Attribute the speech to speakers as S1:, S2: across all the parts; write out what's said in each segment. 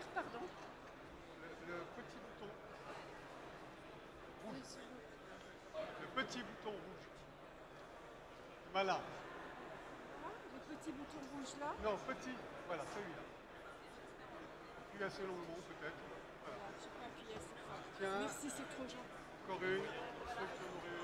S1: vert, pardon.
S2: Le petit bouton rouge. Le petit bouton rouge. Voilà.
S1: Le petit bouton rouge là.
S2: Non, petit. Voilà, celui-là. Appuie assez longuement peut-être. Voilà.
S1: Je peux appuyer assez fort.
S2: Tiens.
S1: Merci, c'est trop gentil.
S2: Encore une. Sauf que vous aurez-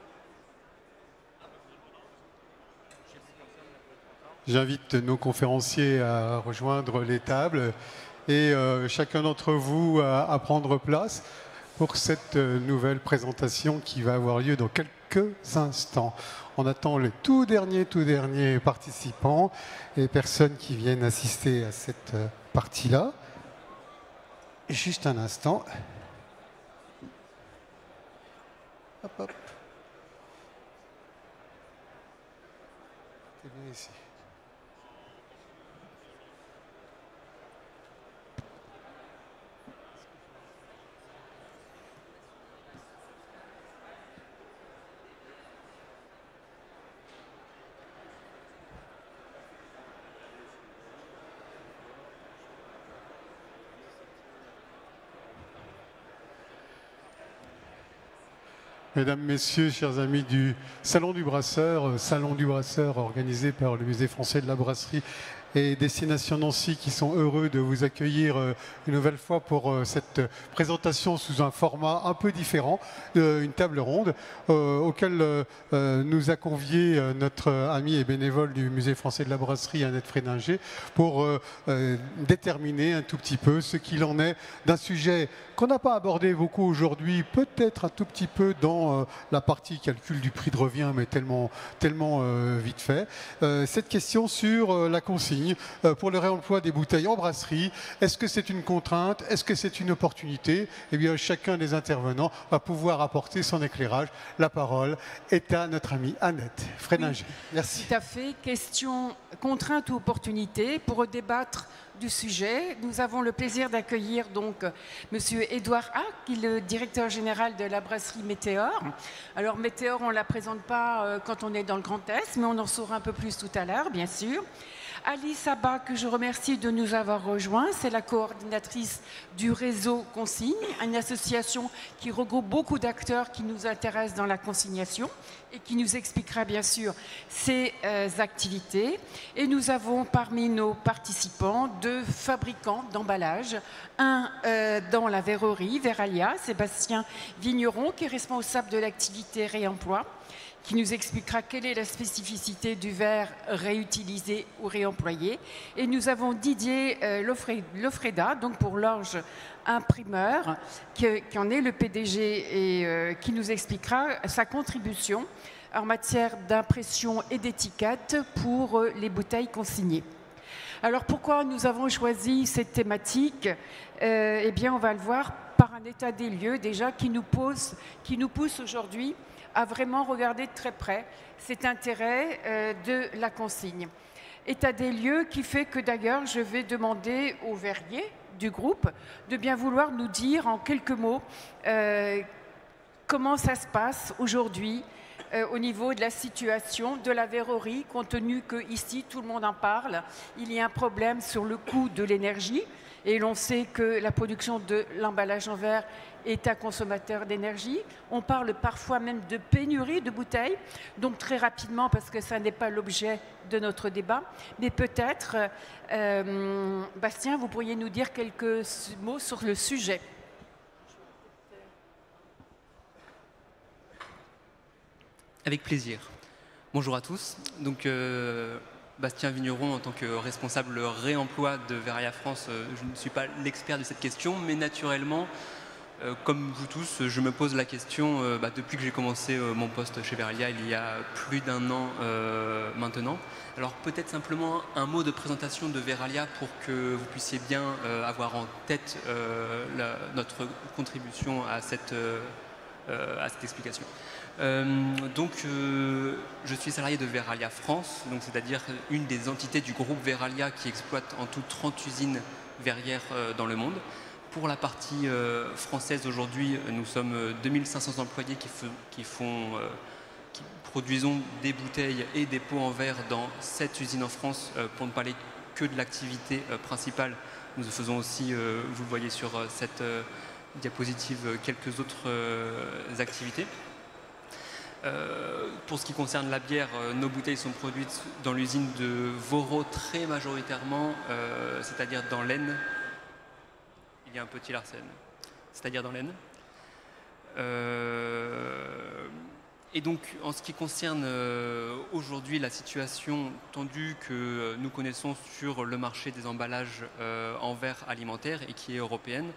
S2: J'invite nos conférenciers à rejoindre les tables et chacun d'entre vous à prendre place pour cette nouvelle présentation qui va avoir lieu dans quelques instants. On attend les tout derniers participants et personnes qui viennent assister à cette partie-là. Juste un instant. Hop, hop. C'est bien ici. Mesdames, Messieurs, chers amis du Salon du Brasseur organisé par le Musée français de la brasserie et Destination Nancy qui sont heureux de vous accueillir une nouvelle fois pour cette présentation sous un format un peu différent, une table ronde auquel nous a convié notre ami et bénévole du Musée français de la brasserie, Annette Fréninger, pour déterminer un tout petit peu ce qu'il en est d'un sujet qu'on n'a pas abordé beaucoup aujourd'hui, peut-être un tout petit peu dans la partie calcul du prix de revient, mais tellement vite fait. Cette question sur la consigne pour le réemploi des bouteilles en brasserie, est-ce que c'est une contrainte? Est-ce que c'est une opportunité? Eh bien, chacun des intervenants va pouvoir apporter son éclairage. La parole est à notre amie Annette Fréninger.
S1: Oui,
S2: merci.
S1: Tout à fait. Question contrainte ou opportunité pour débattre du sujet. Nous avons le plaisir d'accueillir donc Monsieur Édouard Hack, qui est le directeur général de la brasserie Météor. Alors Météor, on ne la présente pas quand on est dans le Grand Est, mais on en saura un peu plus tout à l'heure, bien sûr. Alice Abba, que je remercie de nous avoir rejoints, c'est la coordinatrice du réseau Consigne, une association qui regroupe beaucoup d'acteurs qui nous intéressent dans la consignation et qui nous expliquera bien sûr ses activités. Et nous avons parmi nos participants deux fabricants d'emballage, un dans la verrerie, Veralia, Sébastien Vigneron, qui est responsable de l'activité réemploi, qui nous expliquera quelle est la spécificité du verre réutilisé ou réemployé. Et nous avons Didier Lofreda, donc pour l'Orge Imprimeur, qui en est le PDG et qui nous expliquera sa contribution en matière d'impression et d'étiquette pour les bouteilles consignées. Alors pourquoi nous avons choisi cette thématique? Eh bien, on va le voir par un état des lieux déjà qui nous pousse aujourd'hui à vraiment regarder de très près cet intérêt de la consigne. État des lieux qui fait que d'ailleurs je vais demander aux verriers du groupe de bien vouloir nous dire en quelques mots comment ça se passe aujourd'hui au niveau de la situation de la verrerie, compte tenu qu'ici tout le monde en parle. Il y a un problème sur le coût de l'énergie et l'on sait que la production de l'emballage en verre est un consommateur d'énergie. On parle parfois même de pénurie de bouteilles, donc très rapidement, parce que ça n'est pas l'objet de notre débat, mais peut-être, Bastien, vous pourriez nous dire quelques mots sur le sujet.
S3: Avec plaisir. Bonjour à tous. Donc, Bastien Vigneron, en tant que responsable réemploi de Veralia France, je ne suis pas l'expert de cette question, mais naturellement, comme vous tous, je me pose la question depuis que j'ai commencé mon poste chez Veralia il y a plus d'un an maintenant. Alors peut-être simplement un mot de présentation de Veralia pour que vous puissiez bien avoir en tête notre contribution à cette explication. Je suis salarié de Veralia France, c'est-à-dire une des entités du groupe Veralia qui exploite en tout 30 usines verrières dans le monde. Pour la partie française aujourd'hui, nous sommes 2500 employés qui produisons des bouteilles et des pots en verre dans 7 usines en France, pour ne parler que de l'activité principale Nous faisons aussi, vous le voyez sur cette diapositive, quelques autres activités. Pour ce qui concerne la bière, nos bouteilles sont produites dans l'usine de Voro très majoritairement, c'est-à-dire dans l'Aisne. Il y a un petit Larsen, c'est-à-dire dans l'Aisne. Et donc, en ce qui concerne aujourd'hui la situation tendue que nous connaissons sur le marché des emballages en verre alimentaire et qui est européenne,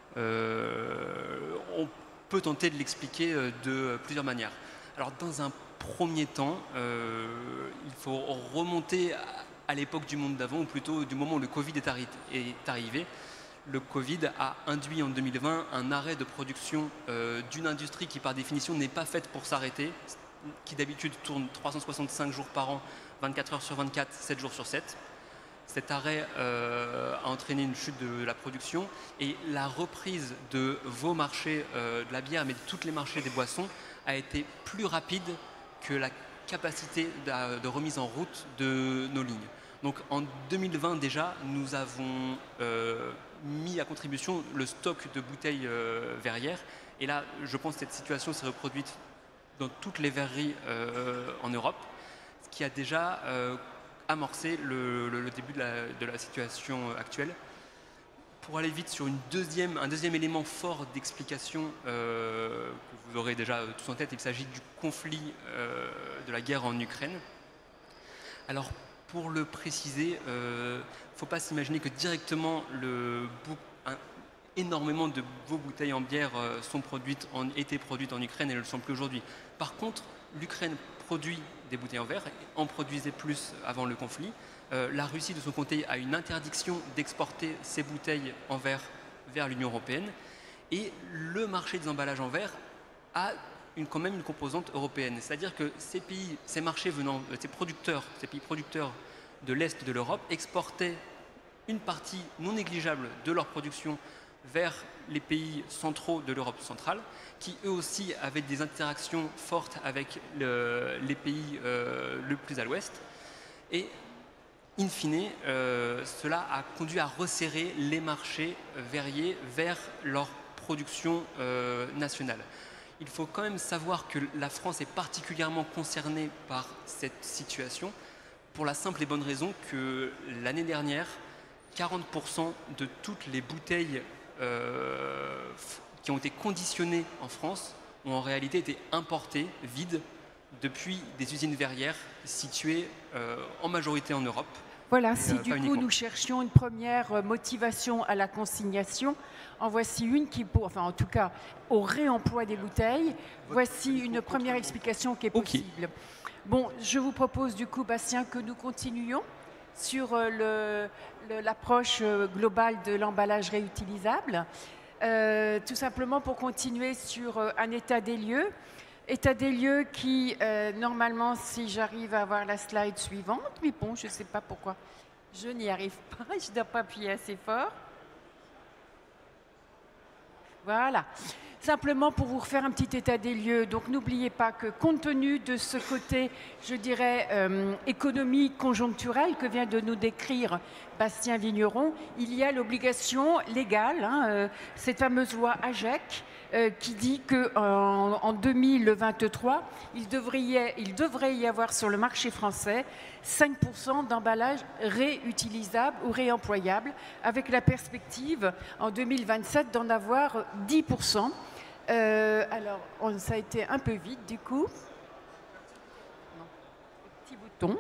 S3: on peut tenter de l'expliquer de plusieurs manières. Alors, dans un premier temps, il faut remonter à l'époque du monde d'avant, ou plutôt du moment où le Covid est arrivé. Le Covid a induit en 2020 un arrêt de production d'une industrie qui par définition n'est pas faite pour s'arrêter, qui d'habitude tourne 365 jours par an, 24 heures sur 24, 7 jours sur 7. Cet arrêt a entraîné une chute de la production et la reprise de vos marchés de la bière, mais de tous les marchés des boissons, a été plus rapide que la capacité de remise en route de nos lignes. Donc en 2020 déjà, nous avons mis à contribution le stock de bouteilles verrières. Et là, je pense que cette situation s'est reproduite dans toutes les verreries en Europe, ce qui a déjà amorcé le début de la situation actuelle. Pour aller vite sur un deuxième élément fort d'explication que vous aurez déjà tous en tête, il s'agit du conflit de la guerre en Ukraine. Alors, pour le préciser, il ne faut pas s'imaginer que directement énormément de vos bouteilles en bière étaient produites en Ukraine et ne le sont plus aujourd'hui. Par contre, l'Ukraine produit des bouteilles en verre, en produisait plus avant le conflit. La Russie, de son côté, a une interdiction d'exporter ses bouteilles en verre vers l'Union européenne. Et le marché des emballages en verre a quand même une composante européenne. C'est-à-dire que ces pays producteurs de l'Est de l'Europe exportaient une partie non négligeable de leur production vers les pays centraux de l'Europe centrale, qui eux aussi avaient des interactions fortes avec les pays le plus à l'ouest. Et in fine, cela a conduit à resserrer les marchés verriers vers leur production nationale. Il faut quand même savoir que la France est particulièrement concernée par cette situation pour la simple et bonne raison que l'année dernière, 40% de toutes les bouteilles qui ont été conditionnées en France ont en réalité été importées vides depuis des usines verrières situées en majorité en Europe.
S1: Voilà, si du coup nous cherchions une première motivation à la consignation, en voici une qui, en tout cas au réemploi des bouteilles, voici une première explication qui est possible. Okay. Bon, je vous propose du coup, Bastien, que nous continuions sur l'approche globale de l'emballage réutilisable, tout simplement pour continuer sur un état des lieux. État des lieux qui, normalement, si j'arrive à avoir la slide suivante, mais bon, je ne sais pas pourquoi je n'y arrive pas, je ne dois pas appuyer assez fort. Voilà. Simplement pour vous refaire un petit état des lieux. Donc, n'oubliez pas que compte tenu de ce côté, je dirais, économique, conjoncturel que vient de nous décrire Bastien Vigneron, il y a l'obligation légale, cette fameuse loi AGEC, qui dit qu'en 2023, il devrait y avoir sur le marché français 5% d'emballages réutilisables ou réemployables, avec la perspective en 2027 d'en avoir 10%. Alors, ça a été un peu vite du coup. Non. Petit bouton.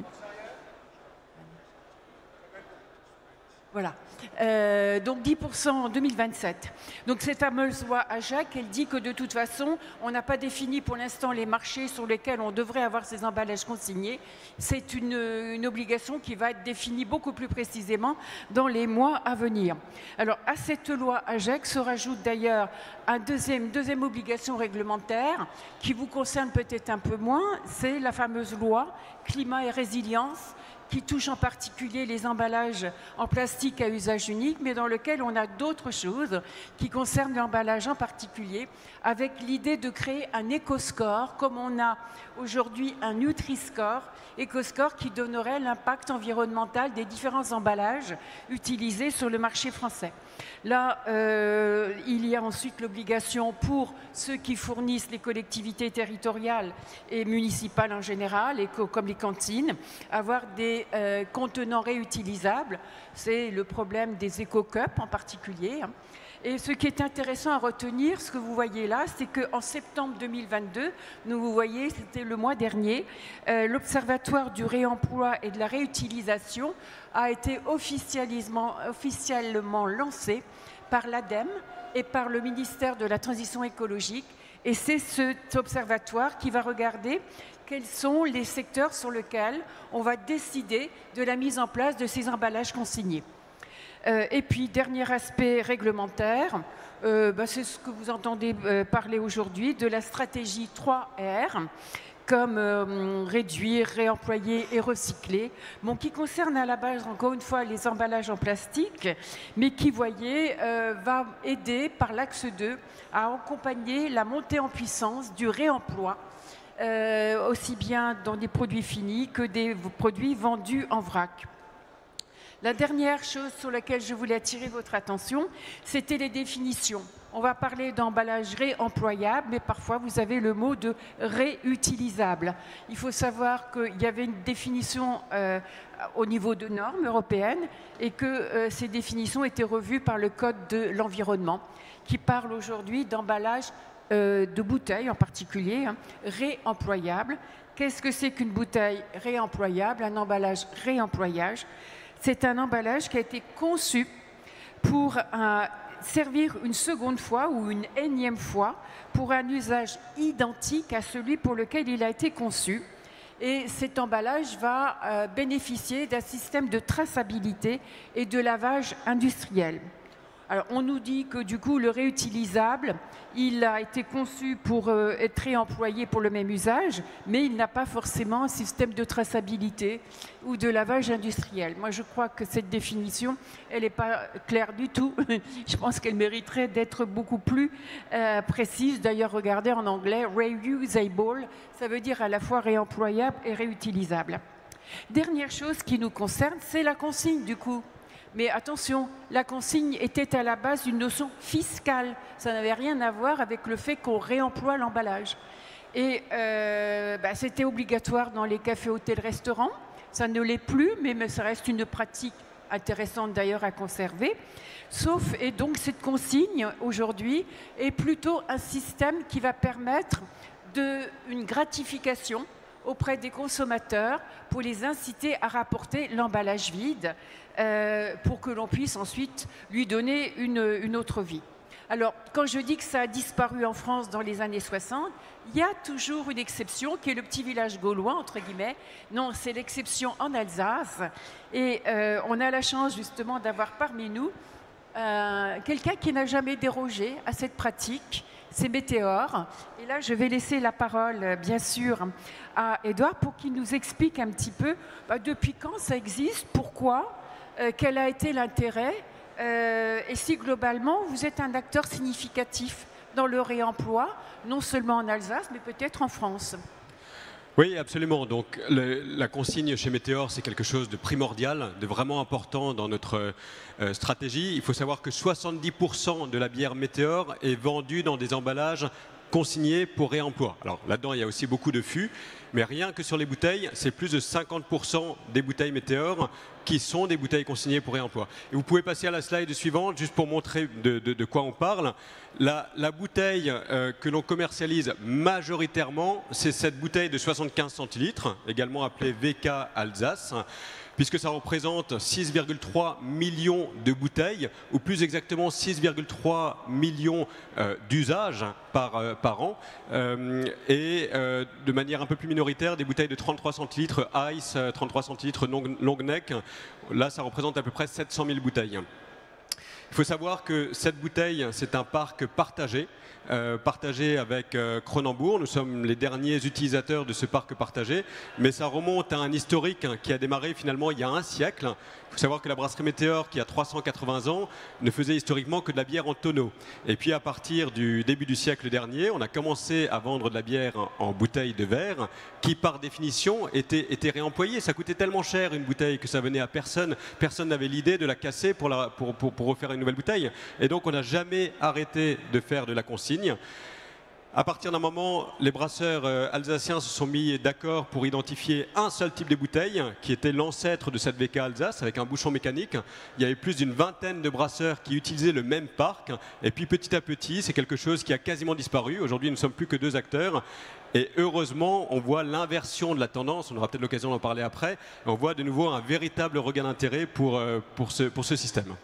S1: Voilà. Donc 10% en 2027. Donc cette fameuse loi AGEC, elle dit que de toute façon, on n'a pas défini pour l'instant les marchés sur lesquels on devrait avoir ces emballages consignés. C'est une obligation qui va être définie beaucoup plus précisément dans les mois à venir. Alors à cette loi AGEC se rajoute d'ailleurs une deuxième obligation réglementaire qui vous concerne peut-être un peu moins, c'est la fameuse loi climat et résilience qui touche en particulier les emballages en plastique à usage unique, mais dans lequel on a d'autres choses qui concernent l'emballage en particulier, avec l'idée de créer un éco-score, comme on a aujourd'hui un Nutri-Score, éco-score qui donnerait l'impact environnemental des différents emballages utilisés sur le marché français. Là, il y a ensuite l'obligation pour ceux qui fournissent les collectivités territoriales et municipales en général, et comme les cantines, avoir des contenants réutilisables. C'est le problème des éco-cups en particulier. Et ce qui est intéressant à retenir, ce que vous voyez là, c'est qu'en septembre 2022, vous voyez, c'était le mois dernier, l'Observatoire du réemploi et de la réutilisation a été officiellement lancé par l'ADEME et par le ministère de la Transition écologique. Et c'est cet observatoire qui va regarder quels sont les secteurs sur lesquels on va décider de la mise en place de ces emballages consignés. Et puis, dernier aspect réglementaire, c'est ce que vous entendez parler aujourd'hui, de la stratégie 3R, comme réduire, réemployer et recycler, bon, qui concerne à la base, encore une fois, les emballages en plastique, mais qui, voyez, va aider par l'axe 2 à accompagner la montée en puissance du réemploi, aussi bien dans des produits finis que des produits vendus en vrac. La dernière chose sur laquelle je voulais attirer votre attention, c'était les définitions. On va parler d'emballage réemployable, mais parfois vous avez le mot de réutilisable. Il faut savoir qu'il y avait une définition au niveau de normes européennes et que ces définitions étaient revues par le Code de l'environnement, qui parle aujourd'hui d'emballage de bouteilles en particulier, réemployable. Qu'est-ce que c'est qu'une bouteille réemployable, un emballage réemployage? C'est un emballage qui a été conçu pour servir une seconde fois ou une énième fois pour un usage identique à celui pour lequel il a été conçu. Et cet emballage va bénéficier d'un système de traçabilité et de lavage industriel. Alors, on nous dit que du coup, le réutilisable, il a été conçu pour être réemployé pour le même usage, mais il n'a pas forcément un système de traçabilité ou de lavage industriel. Moi, je crois que cette définition, elle n'est pas claire du tout. Je pense qu'elle mériterait d'être beaucoup plus précise. D'ailleurs, regardez en anglais, reusable, ça veut dire à la fois réemployable et réutilisable. Dernière chose qui nous concerne, c'est la consigne du coup. Mais attention, la consigne était à la base une notion fiscale. Ça n'avait rien à voir avec le fait qu'on réemploie l'emballage. Et c'était obligatoire dans les cafés, hôtels, restaurants. Ça ne l'est plus, mais ça reste une pratique intéressante d'ailleurs à conserver. Et donc cette consigne aujourd'hui est plutôt un système qui va permettre une gratification auprès des consommateurs pour les inciter à rapporter l'emballage vide pour que l'on puisse ensuite lui donner une autre vie. Alors, quand je dis que ça a disparu en France dans les années 60, il y a toujours une exception qui est le petit village gaulois, entre guillemets. Non, c'est l'exception en Alsace. Et on a la chance justement d'avoir parmi nous quelqu'un qui n'a jamais dérogé à cette pratique. C'est Météor. Et là, je vais laisser la parole, bien sûr, à Édouard pour qu'il nous explique un petit peu depuis quand ça existe, pourquoi, quel a été l'intérêt et si globalement vous êtes un acteur significatif dans le réemploi, non seulement en Alsace, mais peut-être en France.
S4: Oui, absolument. Donc, la consigne chez Météor, c'est quelque chose de primordial, de vraiment important dans notre stratégie. Il faut savoir que 70% de la bière Météor est vendue dans des emballages consignés pour réemploi. Alors là-dedans, il y a aussi beaucoup de fûts, mais rien que sur les bouteilles, c'est plus de 50% des bouteilles Météor qui sont des bouteilles consignées pour réemploi. Et vous pouvez passer à la slide suivante, juste pour montrer de quoi on parle. La bouteille que l'on commercialise majoritairement, c'est cette bouteille de 75 centilitres, également appelée VK Alsace, puisque ça représente 6,3 millions de bouteilles, ou plus exactement 6,3 millions d'usages par an, et de manière un peu plus minoritaire, des bouteilles de 33 centilitres Ice, 33 centilitres long neck, là ça représente à peu près 700 000 bouteilles. Il faut savoir que cette bouteille, c'est un parc partagé. partagé avec Cronenbourg. Nous sommes les derniers utilisateurs de ce parc partagé, mais ça remonte à un historique qui a démarré finalement il y a un siècle. Il faut savoir que la brasserie Météor, qui a 380 ans, ne faisait historiquement que de la bière en tonneau. Et puis à partir du début du siècle dernier, on a commencé à vendre de la bière en bouteilles de verre, qui par définition était réemployée. Ça coûtait tellement cher une bouteille que ça venait à personne. Personne n'avait l'idée de la casser pour refaire une nouvelle bouteille. Et donc on n'a jamais arrêté de faire de la consigne. À partir d'un moment, les brasseurs alsaciens se sont mis d'accord pour identifier un seul type de bouteille, qui était l'ancêtre de cette VK Alsace, avec un bouchon mécanique. Il y avait plus d'une vingtaine de brasseurs qui utilisaient le même parc. Et puis petit à petit, c'est quelque chose qui a quasiment disparu. Aujourd'hui, nous ne sommes plus que 2 acteurs. Et heureusement, on voit l'inversion de la tendance. On aura peut-être l'occasion d'en parler après. On voit de nouveau un véritable regain d'intérêt pour ce système.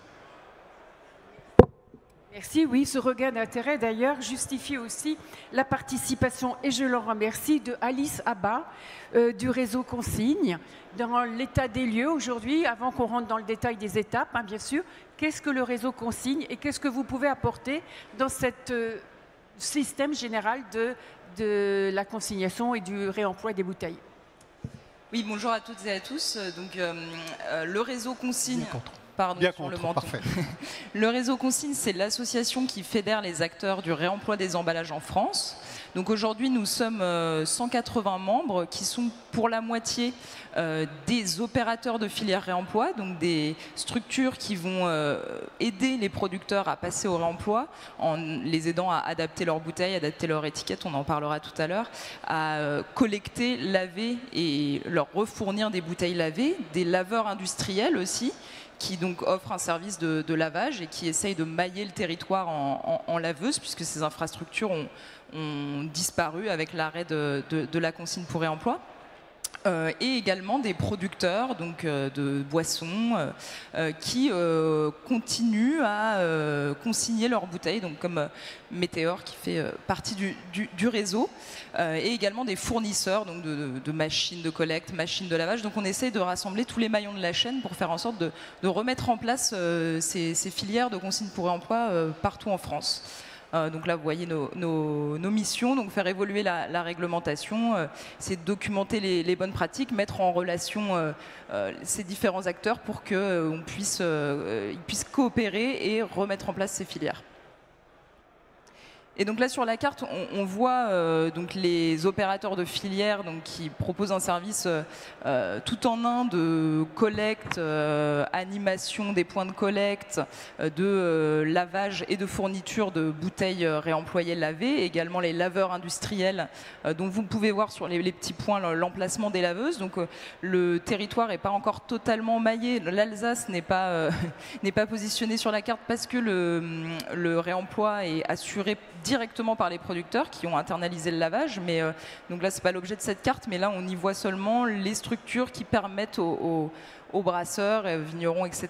S1: Merci. Oui, ce regain d'intérêt, d'ailleurs, justifie aussi la participation, et je l'en remercie, de Alice Abba, du réseau Consigne, dans l'état des lieux aujourd'hui, avant qu'on rentre dans le détail des étapes, hein, bien sûr. Qu'est-ce que le réseau Consigne et qu'est-ce que vous pouvez apporter dans cet système général de la consignation et du réemploi des bouteilles?
S5: Oui, bonjour à toutes et à tous. Donc, le réseau Consigne... Pardon,
S2: Bien
S5: sur le
S2: contre,
S5: menton.
S2: parfait.
S5: Le réseau Consigne, c'est l'association qui fédère les acteurs du réemploi des emballages en France. Donc aujourd'hui, nous sommes 180 membres qui sont pour la moitié des opérateurs de filière réemploi, donc des structures qui vont aider les producteurs à passer au réemploi en les aidant à adapter leurs bouteilles, adapter leur étiquette, on en parlera tout à l'heure, à collecter, laver et leur refournir des bouteilles lavées, des laveurs industriels aussi, qui donc offre un service de lavage et qui essaye de mailler le territoire en laveuse, puisque ces infrastructures ont disparu avec l'arrêt de la consigne pour réemploi. Et également des producteurs donc, de boissons qui continuent à consigner leurs bouteilles, donc comme Météor qui fait partie du réseau, et également des fournisseurs donc de machines de collecte, machines de lavage. Donc on essaie de rassembler tous les maillons de la chaîne pour faire en sorte de remettre en place ces filières de consigne pour réemploi partout en France. Donc là, vous voyez nos missions, donc faire évoluer la réglementation, c'est de documenter les bonnes pratiques, mettre en relation ces différents acteurs pour qu'ils puissent coopérer et remettre en place ces filières. Et donc là sur la carte, on voit donc les opérateurs de filière donc, qui proposent un service tout en un de collecte, animation des points de collecte, de lavage et de fourniture de bouteilles réemployées lavées, également les laveurs industriels dont vous pouvez voir sur les petits points l'emplacement des laveuses. Donc le territoire n'est pas encore totalement maillé. L'Alsace n'est pas positionné sur la carte parce que le réemploi est assuré directement par les producteurs qui ont internalisé le lavage, mais donc là c'est pas l'objet de cette carte, mais là on y voit seulement les structures qui permettent aux brasseurs, vignerons, etc.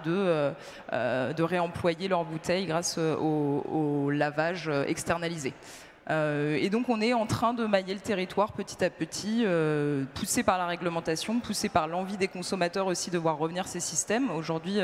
S5: de réemployer leurs bouteilles grâce au lavage externalisé. Et donc on est en train de mailler le territoire petit à petit, poussé par la réglementation, poussé par l'envie des consommateurs aussi de voir revenir ces systèmes. Aujourd'hui,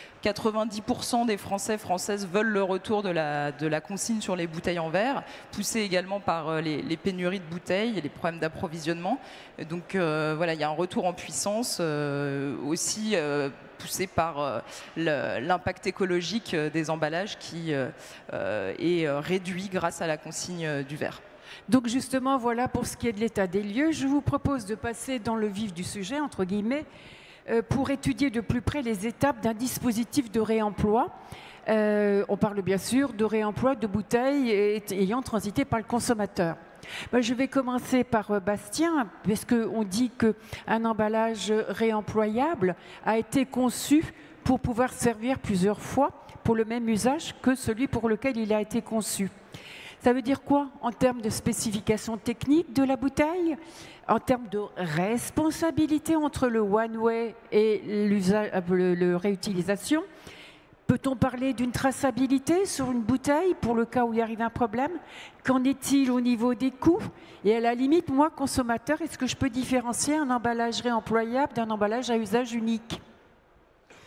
S5: 90% des Français, Françaises veulent le retour de la consigne sur les bouteilles en verre, poussé également par les pénuries de bouteilles et les problèmes d'approvisionnement. Donc voilà, il y a un retour en puissance aussi poussé par l'impact écologique des emballages qui est réduit grâce à la consigne du verre.
S1: Donc justement, voilà pour ce qui est de l'état des lieux. Je vous propose de passer dans le vif du sujet, entre guillemets, pour étudier de plus près les étapes d'un dispositif de réemploi. On parle bien sûr de réemploi de bouteilles ayant transité par le consommateur. Je vais commencer par Bastien, parce qu'on dit qu'un emballage réemployable a été conçu pour pouvoir servir plusieurs fois pour le même usage que celui pour lequel il a été conçu. Ça veut dire quoi en termes de spécification technique de la bouteille, en termes de responsabilité entre le one-way et le réutilisation? Peut-on parler d'une traçabilité sur une bouteille pour le cas où il arrive un problème? Qu'en est-il au niveau des coûts? Et à la limite, moi, consommateur, est-ce que je peux différencier un emballage réemployable d'un emballage à usage unique?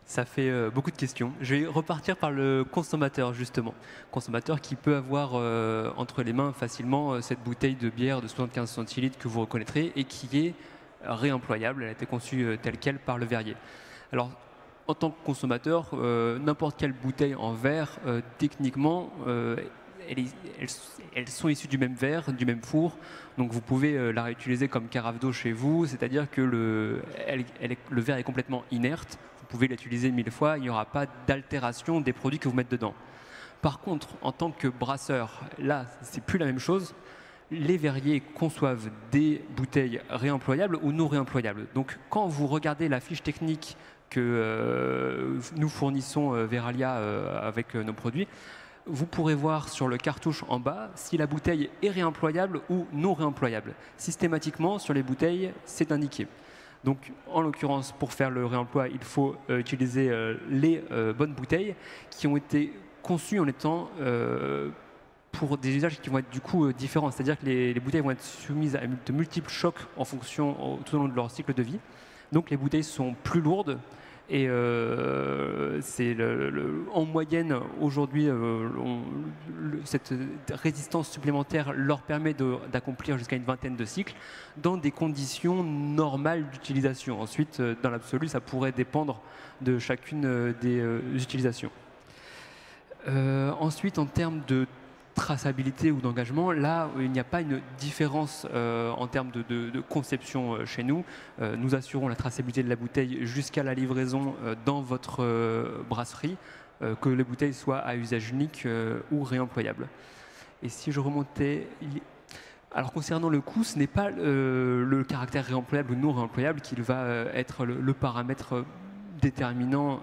S3: Ça fait beaucoup de questions. Je vais repartir par le consommateur, justement. Consommateur qui peut avoir entre les mains facilement cette bouteille de bière de 75 centilitres que vous reconnaîtrez et qui est réemployable. Elle a été conçue telle quelle par le verrier. Alors, en tant que consommateur, n'importe quelle bouteille en verre, techniquement, elles sont issues du même verre, du même four, donc vous pouvez la réutiliser comme carafe d'eau chez vous, c'est-à-dire que le verre est complètement inerte, vous pouvez l'utiliser 1000 fois, il n'y aura pas d'altération des produits que vous mettez dedans. Par contre, en tant que brasseur, là, c'est plus la même chose. Les verriers conçoivent des bouteilles réemployables ou non réemployables. Donc, quand vous regardez la fiche technique que nous fournissons Veralia avec nos produits, vous pourrez voir sur le cartouche en bas si la bouteille est réemployable ou non réemployable. Systématiquement, sur les bouteilles, c'est indiqué. Donc, en l'occurrence, pour faire le réemploi, il faut utiliser les bonnes bouteilles qui ont été conçues en étant pour des usages qui vont être du coup différents. C'est-à-dire que les bouteilles vont être soumises à de multiples chocs en fonction tout au long de leur cycle de vie. Donc, les bouteilles sont plus lourdes. Et c'est en moyenne, aujourd'hui, cette résistance supplémentaire leur permet d'accomplir jusqu'à une vingtaine de cycles dans des conditions normales d'utilisation. Ensuite, dans l'absolu, ça pourrait dépendre de chacune des utilisations. Ensuite, en termes de traçabilité ou d'engagement, là, il n'y a pas une différence en termes de conception chez nous. Nous assurons la traçabilité de la bouteille jusqu'à la livraison dans votre brasserie, que les bouteilles soient à usage unique ou réemployables. Et si je remontais... Alors concernant le coût, ce n'est pas le caractère réemployable ou non réemployable qui va être le paramètre déterminant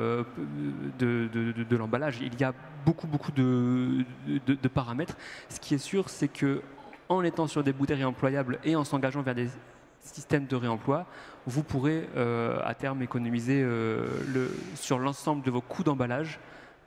S3: de l'emballage. Il y a beaucoup de paramètres. Ce qui est sûr, c'est que en étant sur des bouteilles réemployables et en s'engageant vers des systèmes de réemploi, vous pourrez à terme économiser sur l'ensemble de vos coûts d'emballage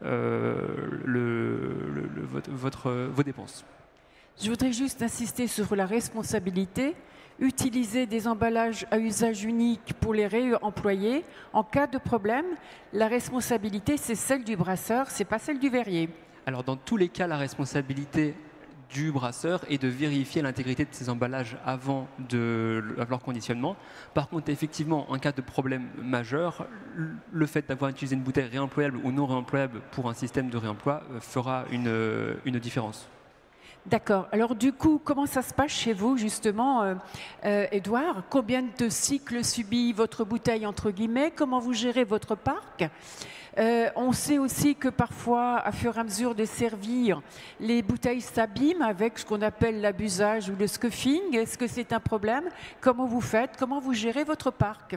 S3: vos dépenses.
S1: Je voudrais juste insister sur la responsabilité. Utiliser des emballages à usage unique pour les réemployer. En cas de problème, la responsabilité, c'est celle du brasseur, c'est pas celle du verrier.
S3: Alors, dans tous les cas, la responsabilité du brasseur est de vérifier l'intégrité de ces emballages avant leur conditionnement. Par contre, effectivement, en cas de problème majeur, le fait d'avoir utilisé une bouteille réemployable ou non réemployable pour un système de réemploi fera une différence.
S1: D'accord. Alors du coup, comment ça se passe chez vous justement, Édouard? Combien de cycles subit votre bouteille entre guillemets? Comment vous gérez votre parc? On sait aussi que parfois, à fur et à mesure de servir, les bouteilles s'abîment avec ce qu'on appelle l'abusage ou le scuffing. Est-ce que c'est un problème? Comment vous faites? Comment vous gérez votre parc?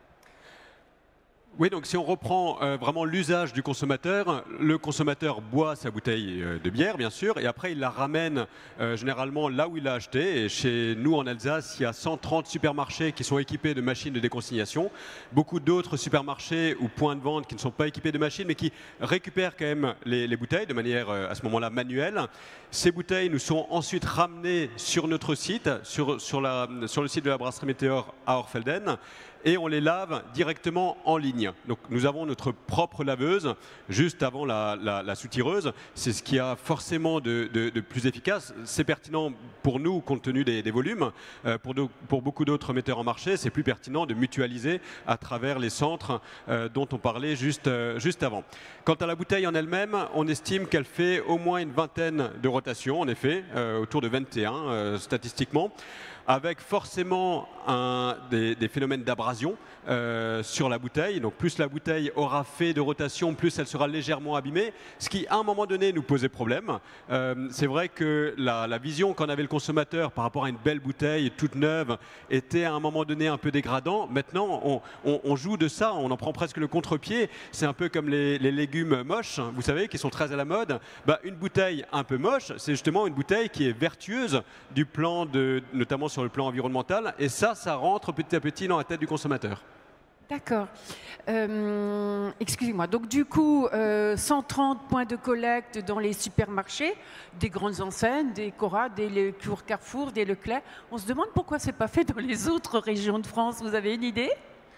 S4: Oui, donc si on reprend vraiment l'usage du consommateur, le consommateur boit sa bouteille de bière, bien sûr, et après il la ramène généralement là où il l'a acheté. Et chez nous en Alsace, il y a 130 supermarchés qui sont équipés de machines de déconsignation, beaucoup d'autres supermarchés ou points de vente qui ne sont pas équipés de machines, mais qui récupèrent quand même les bouteilles de manière à ce moment-là manuelle. Ces bouteilles nous sont ensuite ramenées sur notre site, sur le site de la brasserie Météor à Orfelden, et on les lave directement en ligne. Donc nous avons notre propre laveuse juste avant la soutireuse. C'est ce qui a forcément de plus efficace. C'est pertinent pour nous compte tenu des volumes. Pour beaucoup d'autres metteurs en marché, c'est plus pertinent de mutualiser à travers les centres dont on parlait juste avant. Quant à la bouteille en elle-même, on estime qu'elle fait au moins une vingtaine de rotations, en effet, autour de 21 statistiquement, avec forcément des phénomènes d'abrasion sur la bouteille. Donc plus la bouteille aura fait de rotation, plus elle sera légèrement abîmée, ce qui à un moment donné nous posait problème. C'est vrai que la vision qu'en avait le consommateur par rapport à une belle bouteille toute neuve était à un moment donné un peu dégradant. Maintenant on joue de ça, on en prend presque le contre-pied. C'est un peu comme les légumes moches, vous savez, qui sont très à la mode. Une bouteille un peu moche, c'est justement une bouteille qui est vertueuse du plan notamment sur le plan environnemental, et ça rentre petit à petit dans la tête du consommateur.
S1: D'accord. Excusez-moi. Donc du coup, 130 points de collecte dans les supermarchés, des grandes enseignes, des Cora, des Carrefour, des Leclerc. On se demande pourquoi c'est pas fait dans les autres régions de France. Vous avez une idée?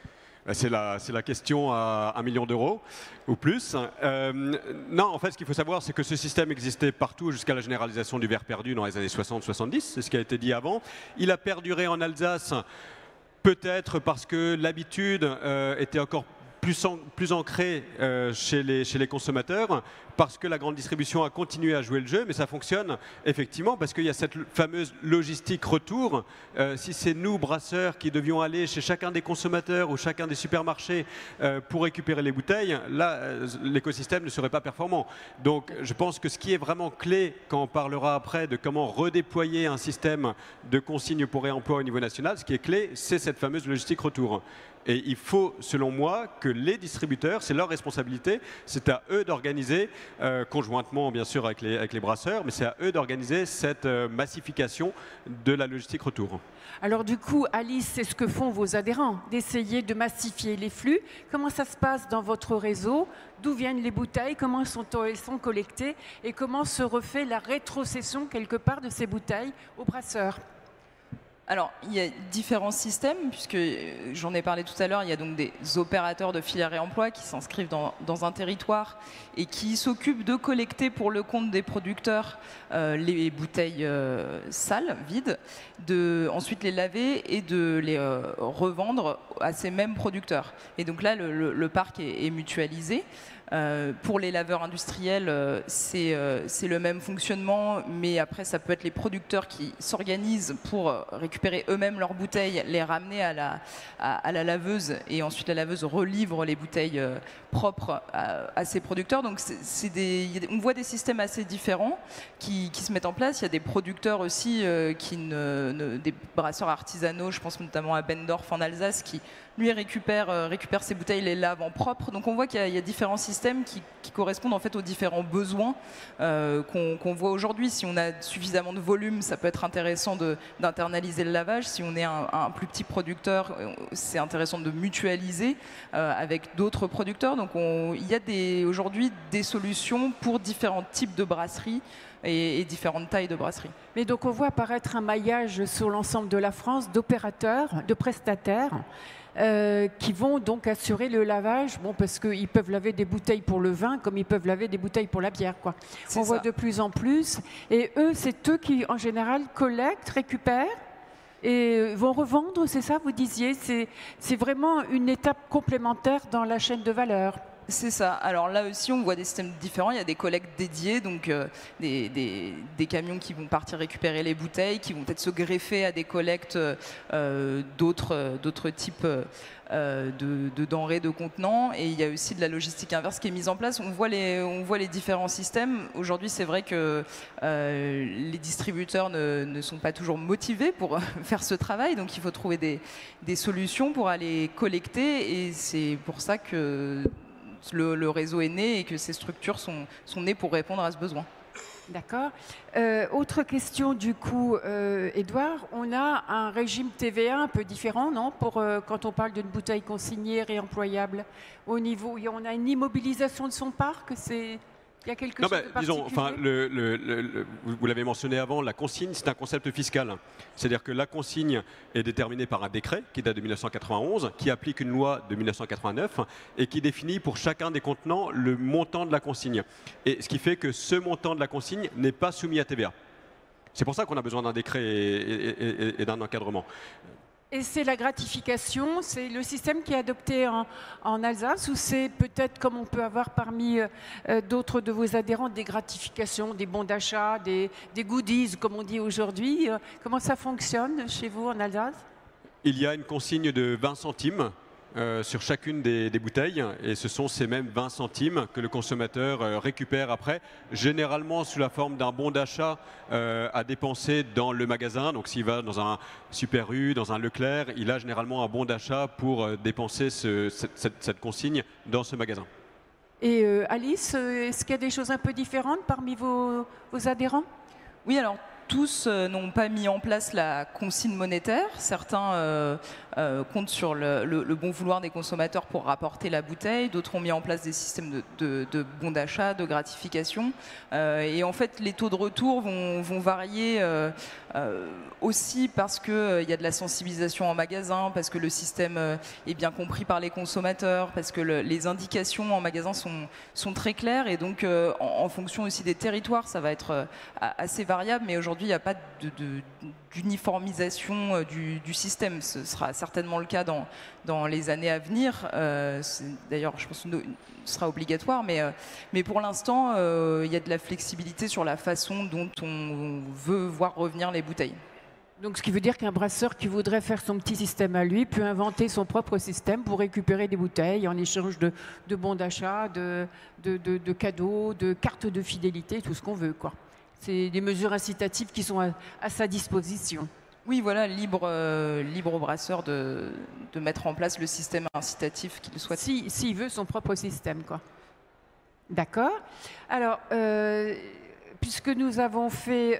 S4: C'est la question à 1 million d'euros ou plus. Non, en fait, ce qu'il faut savoir, c'est que ce système existait partout jusqu'à la généralisation du verre perdu dans les années 60-70. C'est ce qui a été dit avant. Il a perduré en Alsace, peut-être parce que l'habitude était encore plus ancrée chez les consommateurs, parce que la grande distribution a continué à jouer le jeu, mais ça fonctionne effectivement parce qu'il y a cette fameuse logistique retour. Si c'est nous, brasseurs, qui devions aller chez chacun des consommateurs ou chacun des supermarchés pour récupérer les bouteilles, là, l'écosystème ne serait pas performant. Donc je pense que ce qui est vraiment clé, quand on parlera après de comment redéployer un système de consignes pour réemploi au niveau national, ce qui est clé, c'est cette fameuse logistique retour. Et il faut, selon moi, que les distributeurs, c'est leur responsabilité, c'est à eux d'organiser, conjointement bien sûr avec les brasseurs, mais c'est à eux d'organiser cette massification de la logistique retour.
S1: Alors du coup, Alice, c'est ce que font vos adhérents, d'essayer de massifier les flux. Comment ça se passe dans votre réseau? D'où viennent les bouteilles? Comment elles sont collectées? Et comment se refait la rétrocession quelque part de ces bouteilles aux brasseurs?
S5: Alors, il y a différents systèmes, puisque j'en ai parlé tout à l'heure, il y a donc des opérateurs de filière réemploi qui s'inscrivent dans un territoire et qui s'occupent de collecter pour le compte des producteurs les bouteilles sales, vides, ensuite les laver et de les revendre à ces mêmes producteurs. Et donc là, le parc est mutualisé. Pour les laveurs industriels, c'est le même fonctionnement, mais après, ça peut être les producteurs qui s'organisent pour récupérer eux-mêmes leurs bouteilles, les ramener à la laveuse, et ensuite la laveuse relivre les bouteilles propres à ces producteurs. Donc on voit des systèmes assez différents qui se mettent en place. Il y a des producteurs aussi, des brasseurs artisanaux, je pense notamment à Bendorf en Alsace, qui lui récupère ses bouteilles, les lave en propre. Donc on voit qu'il y a différents systèmes qui correspondent en fait aux différents besoins qu'on voit aujourd'hui. Si on a suffisamment de volume, ça peut être intéressant d'internaliser le lavage. Si on est un plus petit producteur, c'est intéressant de mutualiser avec d'autres producteurs. Donc il y a aujourd'hui des solutions pour différents types de brasseries et différentes tailles de brasseries.
S1: Mais donc on voit apparaître un maillage sur l'ensemble de la France d'opérateurs, de prestataires qui vont donc assurer le lavage, parce qu'ils peuvent laver des bouteilles pour le vin comme ils peuvent laver des bouteilles pour la bière, quoi. On voit de plus en plus. Et c'est eux qui, en général, collectent, récupèrent et vont revendre, c'est ça, vous disiez? C'est vraiment une étape complémentaire dans la chaîne de valeur.
S5: C'est ça. Alors là aussi, on voit des systèmes différents. Il y a des collectes dédiées, donc des camions qui vont partir récupérer les bouteilles, qui vont peut-être se greffer à des collectes d'autres types de denrées, de contenants. Et il y a aussi de la logistique inverse qui est mise en place. On voit les différents systèmes. Aujourd'hui, c'est vrai que les distributeurs ne sont pas toujours motivés pour faire ce travail. Donc il faut trouver des solutions pour aller collecter. Et c'est pour ça que le réseau est né et que ces structures sont nées pour répondre à ce besoin.
S1: D'accord. Autre question du coup, Édouard, on a un régime TVA un peu différent, non, quand on parle d'une bouteille consignée, réemployable. Au niveau, on a une immobilisation de son parc, il y a quelque chose de particulier.
S4: Disons, enfin, vous l'avez mentionné avant, la consigne, c'est un concept fiscal. C'est-à-dire que la consigne est déterminée par un décret qui date de 1991, qui applique une loi de 1989 et qui définit pour chacun des contenants le montant de la consigne. Et ce qui fait que ce montant de la consigne n'est pas soumis à TVA. C'est pour ça qu'on a besoin d'un décret et d'un encadrement.
S1: Et c'est la gratification, c'est le système qui est adopté en Alsace, ou c'est peut-être, comme on peut avoir parmi d'autres de vos adhérents, des gratifications, des bons d'achat, des goodies, comme on dit aujourd'hui. Comment ça fonctionne chez vous en Alsace?
S4: Il y a une consigne de 20 centimes sur chacune des bouteilles, et ce sont ces mêmes 20 centimes que le consommateur récupère après, généralement sous la forme d'un bon d'achat à dépenser dans le magasin. Donc s'il va dans un Super U, dans un Leclerc, il a généralement un bon d'achat pour dépenser cette consigne dans ce magasin.
S1: Et Alice, est-ce qu'il y a des choses un peu différentes parmi vos adhérents?
S5: Oui, alors tous n'ont pas mis en place la consigne monétaire. Certains comptent sur le bon vouloir des consommateurs pour rapporter la bouteille. D'autres ont mis en place des systèmes de bons d'achat, de gratification. Et en fait, les taux de retour vont varier aussi parce qu'il y a de la sensibilisation en magasin, parce que le système est bien compris par les consommateurs, parce que les indications en magasin sont très claires. Et donc, en fonction aussi des territoires, ça va être assez variable. Mais aujourd'hui, il n'y a pas d'uniformisation du système. Ce sera certainement le cas dans les années à venir. D'ailleurs, je pense que ce sera obligatoire. Mais pour l'instant, il y a de la flexibilité sur la façon dont on veut voir revenir les bouteilles.
S1: Donc, ce qui veut dire qu'un brasseur qui voudrait faire son petit système à lui peut inventer son propre système pour récupérer des bouteilles en échange de bons d'achat, de cadeaux, de cartes de fidélité, tout ce qu'on veut, quoi. C'est des mesures incitatives qui sont à sa disposition.
S5: Oui, voilà, libre au brasseur de mettre en place le système incitatif qu'il souhaite.
S1: S'il veut son propre système, quoi. D'accord. Alors, puisque nous avons fait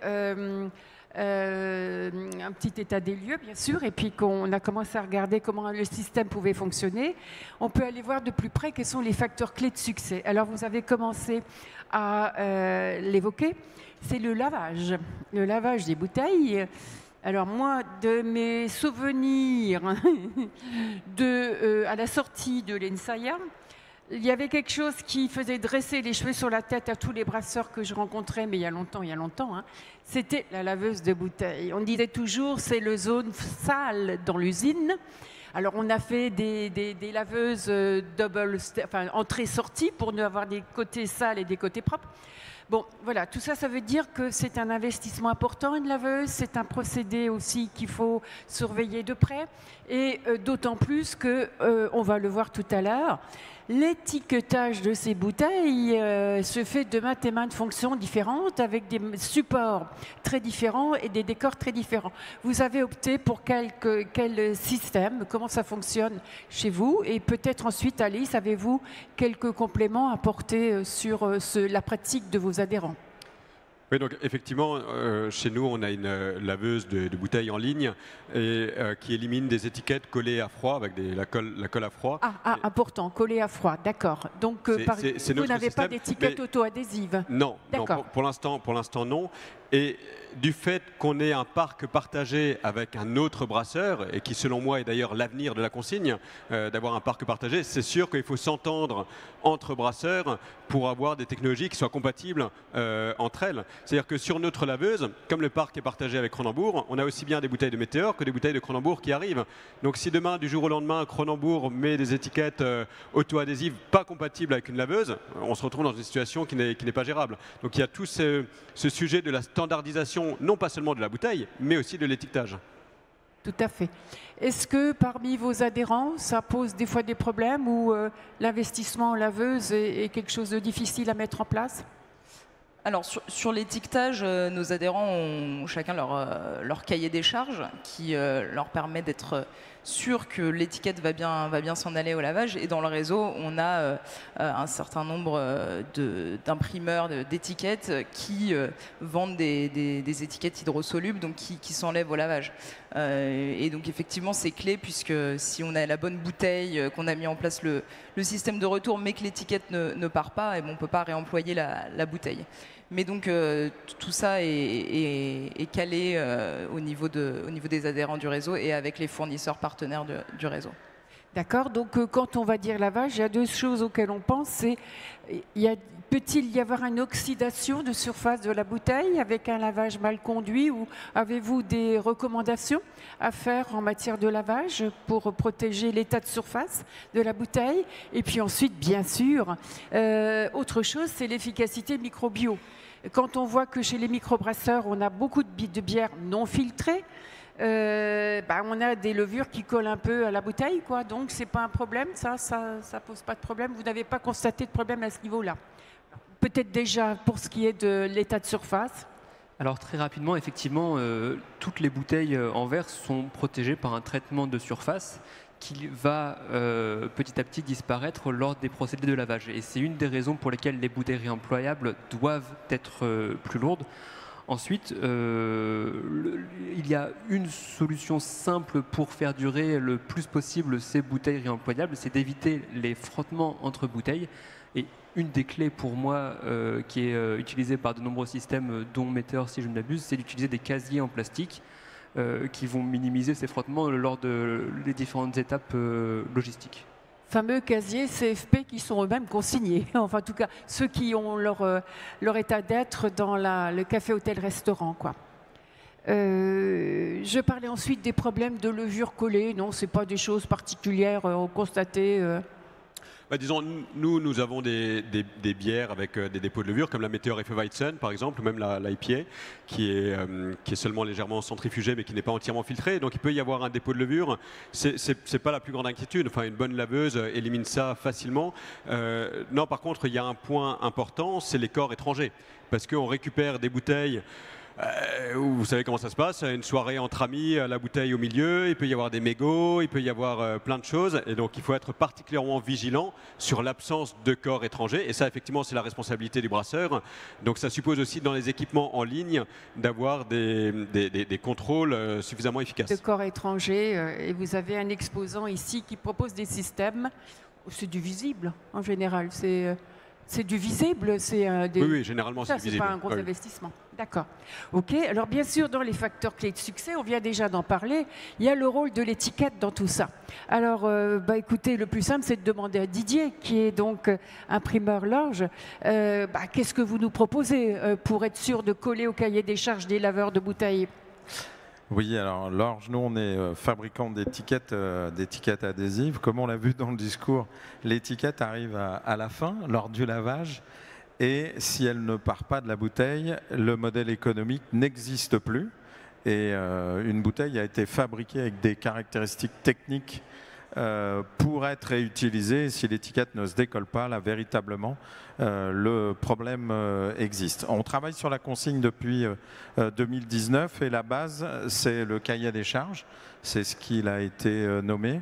S1: un petit état des lieux, bien sûr, et puis qu'on a commencé à regarder comment le système pouvait fonctionner, on peut aller voir de plus près quels sont les facteurs clés de succès. Alors, vous avez commencé à l'évoquer, c'est le lavage des bouteilles. Alors moi, de mes souvenirs à la sortie de l'ENSAIA, il y avait quelque chose qui faisait dresser les cheveux sur la tête à tous les brasseurs que je rencontrais, mais il y a longtemps, hein. C'était la laveuse de bouteilles. On disait toujours, c'est le zone sale dans l'usine. Alors on a fait des laveuses entrée-sortie pour ne avoir des côtés sales et des côtés propres. Bon, voilà, tout ça, ça veut dire que c'est un investissement important, une laveuse. C'est un procédé aussi qu'il faut surveiller de près. Et d'autant plus que, on va le voir tout à l'heure, l'étiquetage de ces bouteilles se fait de maintes et maintes fonctions différentes, avec des supports très différents et des décors très différents. Vous avez opté pour quel système, comment ça fonctionne chez vous? Et peut-être ensuite, Alice, avez-vous quelques compléments à apporter sur la pratique de vos adhérents?
S4: Oui, donc effectivement, chez nous, on a une laveuse de bouteilles en ligne et qui élimine des étiquettes collées à froid avec la colle à froid.
S1: Important, collée à froid, d'accord. Donc, vous n'avez pas d'étiquette auto-adhésive?
S4: Non, pour l'instant, non. Et du fait qu'on ait un parc partagé avec un autre brasseur, et qui selon moi est d'ailleurs l'avenir de la consigne, d'avoir un parc partagé, c'est sûr qu'il faut s'entendre entre brasseurs pour avoir des technologies qui soient compatibles entre elles. C'est-à-dire que sur notre laveuse, comme le parc est partagé avec Cronenbourg, on a aussi bien des bouteilles de Météor que des bouteilles de Cronenbourg qui arrivent. Donc si demain, du jour au lendemain, Cronenbourg met des étiquettes auto-adhésives pas compatibles avec une laveuse, on se retrouve dans une situation qui n'est pas gérable. Donc il y a tout ce sujet de la standardisation, non pas seulement de la bouteille, mais aussi de l'étiquetage.
S1: Tout à fait. Est-ce que parmi vos adhérents, ça pose des fois des problèmes ou l'investissement en laveuse est quelque chose de difficile à mettre en place?
S5: Alors sur l'étiquetage, nos adhérents ont chacun leur cahier des charges qui leur permet d'être sûr que l'étiquette va bien s'en aller au lavage. Et dans le réseau, on a un certain nombre d'imprimeurs d'étiquettes qui vendent des étiquettes hydrosolubles, donc qui s'enlèvent au lavage. Et donc effectivement, c'est clé, puisque si on a la bonne bouteille, qu'on a mis en place le système de retour, mais que l'étiquette ne part pas, et bon, on ne peut pas réemployer la bouteille. Mais donc tout ça est calé au niveau des adhérents du réseau et avec les fournisseurs partenaires du réseau.
S1: D'accord, donc quand on va dire lavage, il y a deux choses auxquelles on pense. Peut-il y avoir une oxydation de surface de la bouteille avec un lavage mal conduit, ou avez-vous des recommandations à faire en matière de lavage pour protéger l'état de surface de la bouteille? Et puis ensuite, bien sûr, autre chose, c'est l'efficacité microbio. Quand on voit que chez les microbrasseurs, on a beaucoup de bières non filtrées, on a des levures qui collent un peu à la bouteille, quoi. Donc c'est pas un problème, ça pose pas de problème. Vous n'avez pas constaté de problème à ce niveau-là? Peut-être déjà pour ce qui est de l'état de surface.
S3: Alors très rapidement, effectivement, toutes les bouteilles en verre sont protégées par un traitement de surface qui va petit à petit disparaître lors des procédés de lavage. Et c'est une des raisons pour lesquelles les bouteilles réemployables doivent être plus lourdes. Ensuite, il y a une solution simple pour faire durer le plus possible ces bouteilles réemployables, c'est d'éviter les frottements entre bouteilles. Et une des clés pour moi qui est utilisée par de nombreux systèmes, dont Meteor si je ne m'abuse, c'est d'utiliser des casiers en plastique qui vont minimiser ces frottements lors des différentes étapes logistiques.
S1: Fameux casiers CFP qui sont eux-mêmes consignés, enfin en tout cas ceux qui ont leur état d'être dans le café, hôtel, restaurant, quoi. Je parlais ensuite des problèmes de levure collée. Non, c'est pas des choses particulières constatées.
S4: Disons, nous avons des bières avec des dépôts de levure, comme la Meteor Hefeweizen, par exemple, ou même la IPA, qui est seulement légèrement centrifugée, mais qui n'est pas entièrement filtrée. Donc, il peut y avoir un dépôt de levure. C'est pas la plus grande inquiétude. Enfin, une bonne laveuse élimine ça facilement. Non, par contre, il y a un point important, c'est les corps étrangers. Parce qu'on récupère des bouteilles. Vous savez comment ça se passe, une soirée entre amis, la bouteille au milieu, il peut y avoir des mégots, il peut y avoir plein de choses, et donc il faut être particulièrement vigilant sur l'absence de corps étrangers, et ça effectivement c'est la responsabilité du brasseur. Donc ça suppose aussi dans les équipements en ligne d'avoir des contrôles suffisamment efficaces.
S1: De corps étrangers, et vous avez un exposant ici qui propose des systèmes, c'est du visible en général, c'est du visible,
S4: Oui, généralement c'est du visible.
S1: C'est pas un gros investissement. D'accord. Ok. Alors bien sûr, dans les facteurs clés de succès, on vient déjà d'en parler, il y a le rôle de l'étiquette dans tout ça. Alors, écoutez, le plus simple, c'est de demander à Didier, qui est donc imprimeur Lorge, qu'est-ce que vous nous proposez pour être sûr de coller au cahier des charges des laveurs de bouteilles?
S6: Oui, alors Lorge, nous on est fabricant d'étiquettes adhésives. Comme on l'a vu dans le discours, l'étiquette arrive à la fin, lors du lavage. Et si elle ne part pas de la bouteille, le modèle économique n'existe plus. Et une bouteille a été fabriquée avec des caractéristiques techniques pour être réutilisée. Si l'étiquette ne se décolle pas, là, véritablement, le problème existe. On travaille sur la consigne depuis 2019 et la base, c'est le cahier des charges. C'est ce qu'il a été nommé.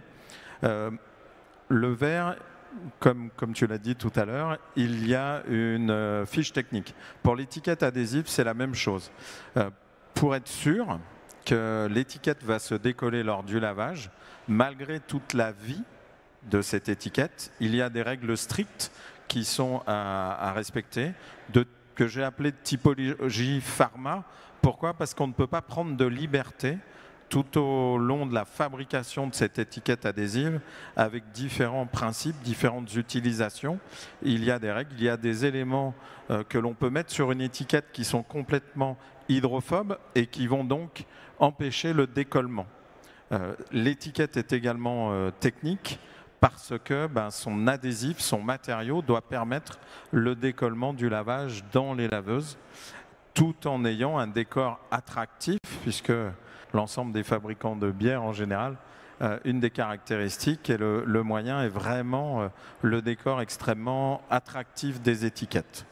S6: Le verre, comme tu l'as dit tout à l'heure, il y a une fiche technique. Pour l'étiquette adhésive, c'est la même chose. Pour être sûr que l'étiquette va se décoller lors du lavage, malgré toute la vie de cette étiquette, il y a des règles strictes qui sont à respecter, que j'ai appelé de typologie pharma. Pourquoi? Parce qu'on ne peut pas prendre de liberté tout au long de la fabrication de cette étiquette adhésive, avec différents principes, différentes utilisations. Il y a des règles, il y a des éléments que l'on peut mettre sur une étiquette qui sont complètement hydrophobes et qui vont donc empêcher le décollement. L'étiquette est également technique parce que son adhésif, son matériau doit permettre le décollement du lavage dans les laveuses, tout en ayant un décor attractif, puisque l'ensemble des fabricants de bière en général, une des caractéristiques et le moyen est vraiment le décor extrêmement attractif des étiquettes.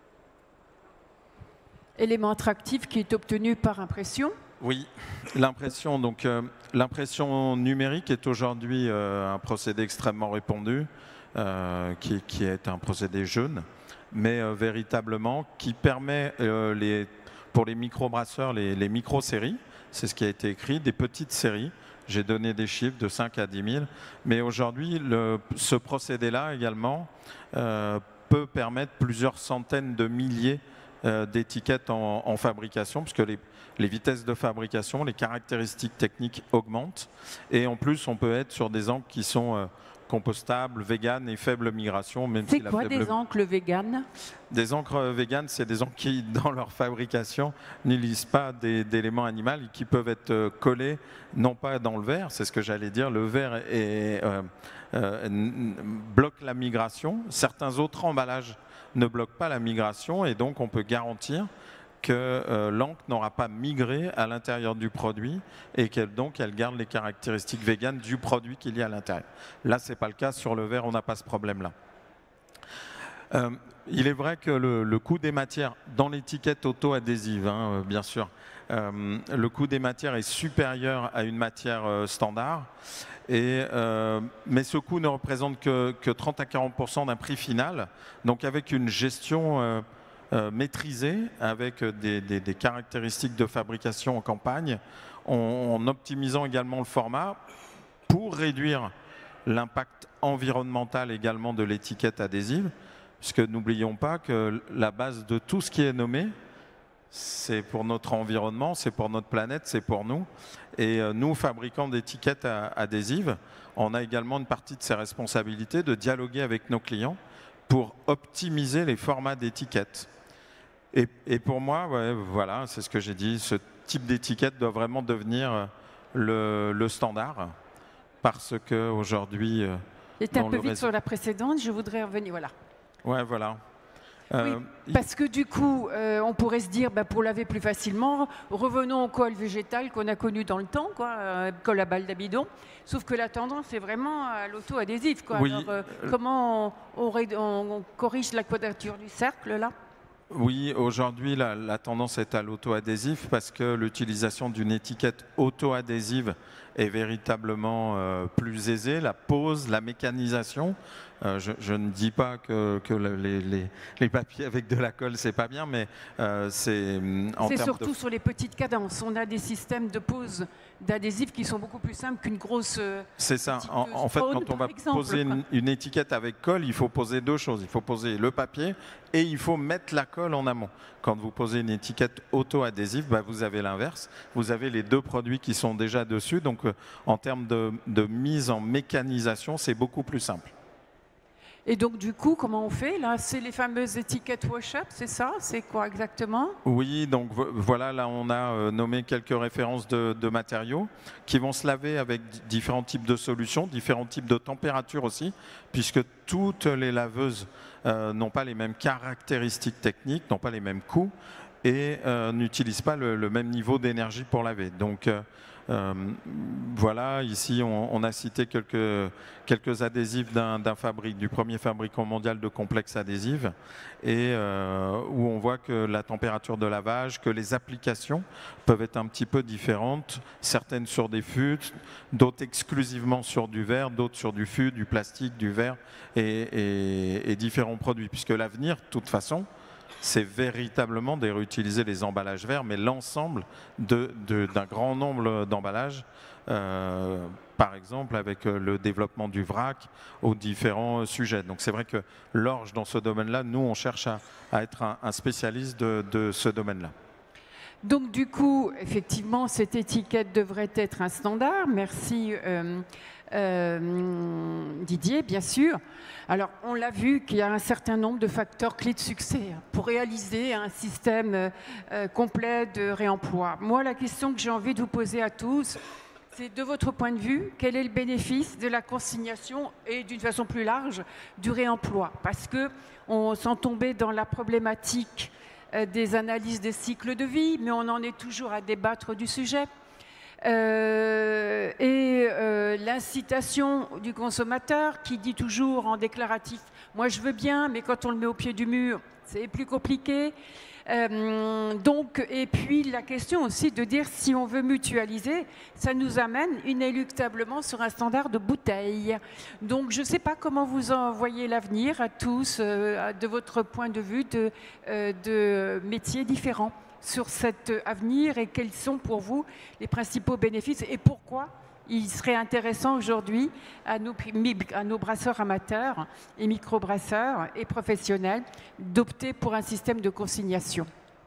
S1: Élément attractif qui est obtenu par impression?
S6: Oui, l'impression. Donc l'impression numérique est aujourd'hui un procédé extrêmement répandu, qui est un procédé jeune, mais véritablement qui permet pour les microbrasseurs, les micro-séries, c'est ce qui a été écrit, des petites séries. J'ai donné des chiffres de 5 à 10 000. Mais aujourd'hui, ce procédé-là également peut permettre plusieurs centaines de milliers d'étiquettes en fabrication, puisque les vitesses de fabrication, les caractéristiques techniques augmentent. Et en plus, on peut être sur des encres qui sont compostables, véganes et faible migration.
S1: C'est quoi des encres véganes?
S6: Des encres véganes, c'est des encres qui, dans leur fabrication, n'utilisent pas d'éléments animaux et qui peuvent être collés, non pas dans le verre, c'est ce que j'allais dire, le verre bloque la migration. Certains autres emballages ne bloquent pas la migration et donc on peut garantir que l'encre n'aura pas migré à l'intérieur du produit et qu'elle garde les caractéristiques véganes du produit qu'il y a à l'intérieur. Là, ce n'est pas le cas. Sur le verre, on n'a pas ce problème-là. Il est vrai que le coût des matières, dans l'étiquette auto-adhésive, bien sûr, le coût des matières est supérieur à une matière standard. Mais ce coût ne représente que 30 à 40% d'un prix final. Donc avec une gestion maîtrisé avec des caractéristiques de fabrication en campagne, en optimisant également le format pour réduire l'impact environnemental également de l'étiquette adhésive, puisque n'oublions pas que la base de tout ce qui est nommé, c'est pour notre environnement, c'est pour notre planète, c'est pour nous. Et nous, fabricants d'étiquettes adhésives, on a également une partie de ces responsabilités de dialoguer avec nos clients pour optimiser les formats d'étiquettes. Et pour moi, ouais, voilà, c'est ce que j'ai dit, ce type d'étiquette doit vraiment devenir le standard, parce qu'aujourd'hui...
S1: J'étais un peu vite sur la précédente, je voudrais revenir, voilà.
S6: Ouais, voilà.
S1: Oui, parce que du coup, on pourrait se dire, pour laver plus facilement, revenons au col végétal qu'on a connu dans le temps, col à balle d'amidon. Sauf que la tendance est vraiment à l'auto-adhésif.
S6: Oui.
S1: Alors, comment on corrige la quadrature du cercle, là?
S6: Oui, aujourd'hui, la tendance est à l'auto-adhésif parce que l'utilisation d'une étiquette auto-adhésive est véritablement plus aisée. La pose, la mécanisation, je ne dis pas que les papiers avec de la colle, c'est pas bien, mais c'est
S1: surtout sur les petites cadences. On a des systèmes de pose d'adhésifs qui sont beaucoup plus simples qu'une grosse...
S6: C'est ça. En fait, quand on va poser une étiquette avec colle, il faut poser deux choses. Il faut poser le papier et il faut mettre la colle en amont. Quand vous posez une étiquette auto-adhésive, vous avez l'inverse. Vous avez les deux produits qui sont déjà dessus. Donc, en termes de mise en mécanisation, c'est beaucoup plus simple.
S1: Et donc, du coup, comment on fait là? C'est les fameuses étiquettes wash-up, c'est ça? C'est quoi exactement?
S6: Oui, donc voilà, là on a nommé quelques références de matériaux qui vont se laver avec différents types de solutions, différents types de températures aussi, puisque toutes les laveuses n'ont pas les mêmes caractéristiques techniques, n'ont pas les mêmes coûts et n'utilisent pas le même niveau d'énergie pour laver. Donc voilà, ici on a cité quelques adhésifs du premier fabricant mondial de complexes adhésifs et où on voit que la température de lavage, que les applications peuvent être un petit peu différentes, certaines sur des fûts, d'autres exclusivement sur du verre, d'autres sur du fût, du plastique, du verre et différents produits, puisque l'avenir, de toute façon, c'est véritablement de réutiliser les emballages verts, mais l'ensemble d'un grand nombre d'emballages, par exemple avec le développement du vrac aux différents sujets. Donc c'est vrai que l'orge, dans ce domaine-là, nous, on cherche à être un spécialiste de ce domaine-là.
S1: Donc du coup, effectivement, cette étiquette devrait être un standard. Merci Didier, bien sûr. Alors, on l'a vu qu'il y a un certain nombre de facteurs clés de succès pour réaliser un système complet de réemploi. Moi, la question que j'ai envie de vous poser à tous, c'est de votre point de vue, quel est le bénéfice de la consignation et d'une façon plus large du réemploi? Parce qu'on sent tomber dans la problématique des analyses des cycles de vie, mais on en est toujours à débattre du sujet. L'incitation du consommateur qui dit toujours en déclaratif « moi je veux bien, mais quand on le met au pied du mur, c'est plus compliqué ». Et puis la question aussi de dire si on veut mutualiser, ça nous amène inéluctablement sur un standard de bouteille. Donc je ne sais pas comment vous en voyez l'avenir à tous, de votre point de vue de métiers différents sur cet avenir et quels sont pour vous les principaux bénéfices et pourquoi il serait intéressant aujourd'hui à nos brasseurs amateurs et microbrasseurs et professionnels d'opter pour un système de consignation.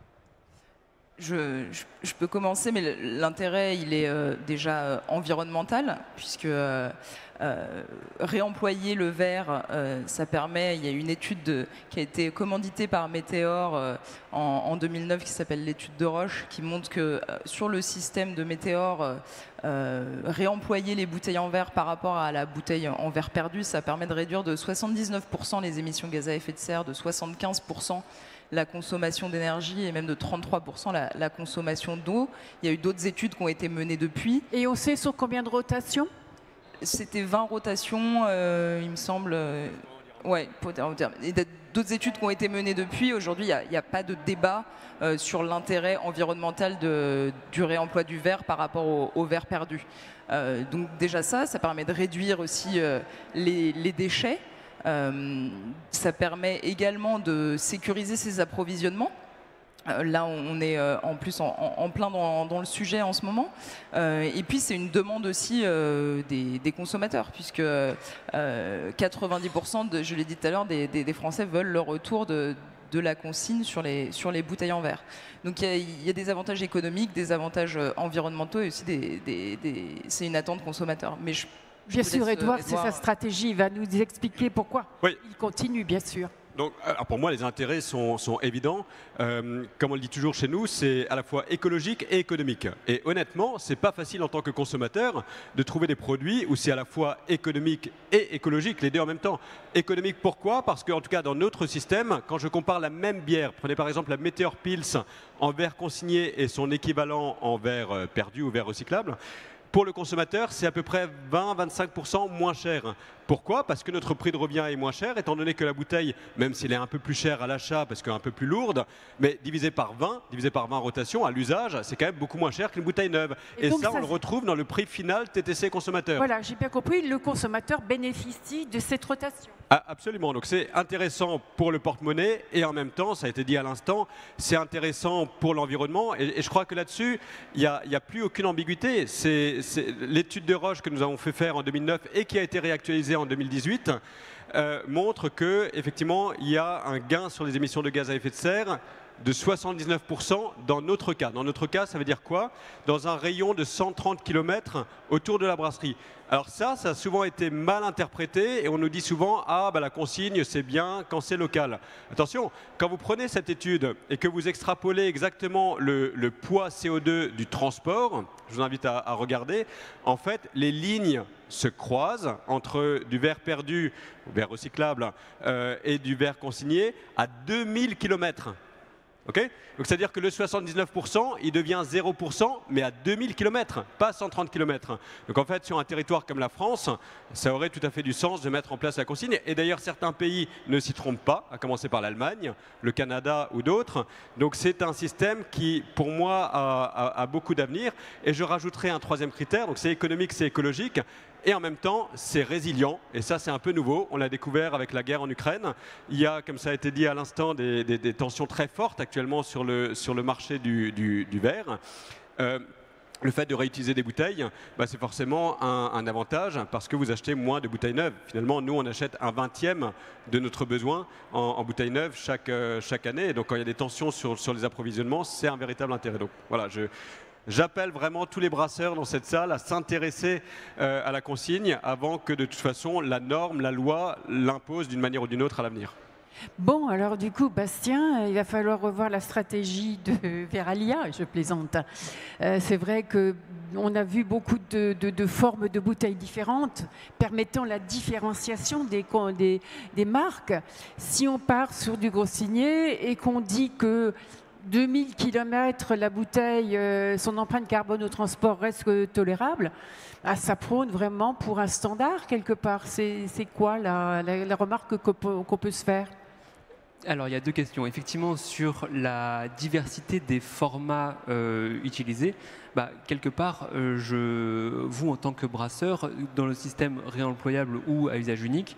S5: Je peux commencer, mais l'intérêt, il est déjà environnemental, puisque réemployer le verre, ça permet, il y a une étude qui a été commanditée par Météor en 2009, qui s'appelle l'étude de Roche, qui montre que sur le système de Météor, réemployer les bouteilles en verre par rapport à la bouteille en verre perdu, ça permet de réduire de 79% les émissions de gaz à effet de serre, de 75% la consommation d'énergie et même de 33% la consommation d'eau. Il y a eu d'autres études qui ont été menées depuis.
S1: Et on sait sur combien de rotations?
S5: C'était 20 rotations, il me semble. Ouais, et d'autres études qui ont été menées depuis. Aujourd'hui, il n'y a pas de débat sur l'intérêt environnemental du réemploi du verre par rapport au verre perdu. Donc déjà ça permet de réduire aussi les déchets. Ça permet également de sécuriser ses approvisionnements. Là, on est en plus en plein dans le sujet en ce moment. Et puis, c'est une demande aussi des consommateurs, puisque 90%, je l'ai dit tout à l'heure, des Français veulent le retour de la consigne sur les bouteilles en verre. Donc, il y a des avantages économiques, des avantages environnementaux et aussi c'est une attente consommateur. Mais
S1: bien sûr, Edouard, c'est sa stratégie. Il va nous expliquer pourquoi.
S4: Oui.
S1: Il continue, bien sûr.
S4: Donc, alors pour moi, les intérêts sont évidents. Comme on le dit toujours chez nous, c'est à la fois écologique et économique. Et honnêtement, c'est pas facile en tant que consommateur de trouver des produits où c'est à la fois économique et écologique, les deux en même temps. Économique, pourquoi? Parce qu'en tout cas, dans notre système, quand je compare la même bière, prenez par exemple la Meteor Pils en verre consigné et son équivalent en verre perdu ou verre recyclable, pour le consommateur, c'est à peu près 20-25% moins cher. Pourquoi? Parce que notre prix de revient est moins cher, étant donné que la bouteille, même s'elle est un peu plus chère à l'achat, parce qu'un peu plus lourde, mais divisé par 20 rotations, à l'usage, c'est quand même beaucoup moins cher qu'une bouteille neuve. Et ça, on le retrouve dans le prix final TTC consommateur.
S1: Voilà, j'ai bien compris, le consommateur bénéficie de cette rotation.
S4: Ah, absolument, donc c'est intéressant pour le porte-monnaie et en même temps, ça a été dit à l'instant, c'est intéressant pour l'environnement et je crois que là-dessus, il n'y a plus aucune ambiguïté. C'est l'étude de Roche que nous avons fait faire en 2009 et qui a été réactualisée en 2018 montre qu'effectivement, il y a un gain sur les émissions de gaz à effet de serre de 79% dans notre cas. Dans notre cas, ça veut dire quoi? Dans un rayon de 130 km autour de la brasserie. Alors ça a souvent été mal interprété et on nous dit souvent « Ah, bah, la consigne, c'est bien quand c'est local ». Attention, quand vous prenez cette étude et que vous extrapolez exactement le poids CO2 du transport, je vous invite à regarder, en fait, les lignes se croisent entre du verre perdu, verre recyclable, et du verre consigné à 2000 km. Okay, donc c'est-à-dire que le 79%, il devient 0%, mais à 2000 km, pas 130 km. Donc en fait, sur un territoire comme la France, ça aurait tout à fait du sens de mettre en place la consigne. Et d'ailleurs, certains pays ne s'y trompent pas, à commencer par l'Allemagne, le Canada ou d'autres. Donc c'est un système qui, pour moi, a beaucoup d'avenir. Et je rajouterai un troisième critère, donc c'est économique, c'est écologique. Et en même temps, c'est résilient. Et ça, c'est un peu nouveau. On l'a découvert avec la guerre en Ukraine. Il y a, comme ça a été dit à l'instant, des tensions très fortes actuellement sur le marché du verre. Le fait de réutiliser des bouteilles, bah, c'est forcément un avantage parce que vous achetez moins de bouteilles neuves. Finalement, nous, on achète 1/20 de notre besoin en bouteilles neuves chaque année. Et donc, quand il y a des tensions sur les approvisionnements, c'est un véritable intérêt. Donc, voilà, j'appelle vraiment tous les brasseurs dans cette salle à s'intéresser à la consigne avant que de toute façon la norme, la loi l'impose d'une manière ou d'une autre à l'avenir.
S1: Bon, alors du coup, Bastien, il va falloir revoir la stratégie de Veralia, je plaisante. C'est vrai qu'on a vu beaucoup de formes de bouteilles différentes permettant la différenciation des marques. Si on part sur du gros signé et qu'on dit que 2000 km, la bouteille, son empreinte carbone au transport reste tolérable, ça prône vraiment pour un standard quelque part. C'est quoi la remarque qu'on peut se faire?
S3: Alors, il y a deux questions. Effectivement, sur la diversité des formats utilisés, bah, quelque part, vous, en tant que brasseur, dans le système réemployable ou à usage unique,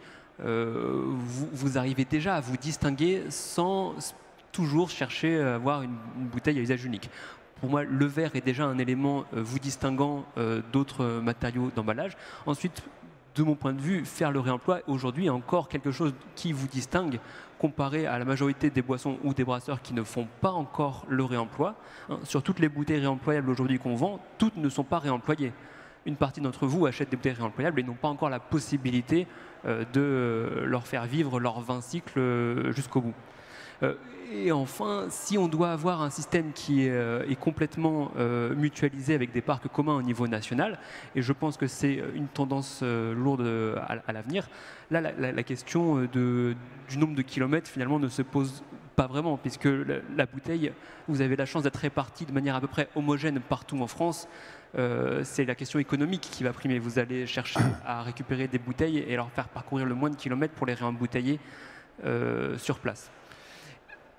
S3: vous arrivez déjà à vous distinguer sans toujours chercher à avoir une bouteille à usage unique. Pour moi, le verre est déjà un élément vous distinguant d'autres matériaux d'emballage. Ensuite, de mon point de vue, faire le réemploi aujourd'hui est encore quelque chose qui vous distingue comparé à la majorité des boissons ou des brasseurs qui ne font pas encore le réemploi. Sur toutes les bouteilles réemployables aujourd'hui qu'on vend, toutes ne sont pas réemployées. Une partie d'entre vous achète des bouteilles réemployables et n'ont pas encore la possibilité de leur faire vivre leur 20 cycles jusqu'au bout. Et enfin, si on doit avoir un système qui est complètement mutualisé avec des parcs communs au niveau national, et je pense que c'est une tendance lourde à l'avenir, là, la question du nombre de kilomètres, finalement, ne se pose pas vraiment, puisque la bouteille, vous avez la chance d'être répartie de manière à peu près homogène partout en France. C'est la question économique qui va primer. Vous allez chercher à récupérer des bouteilles et leur faire parcourir le moins de kilomètres pour les réembouteiller sur place.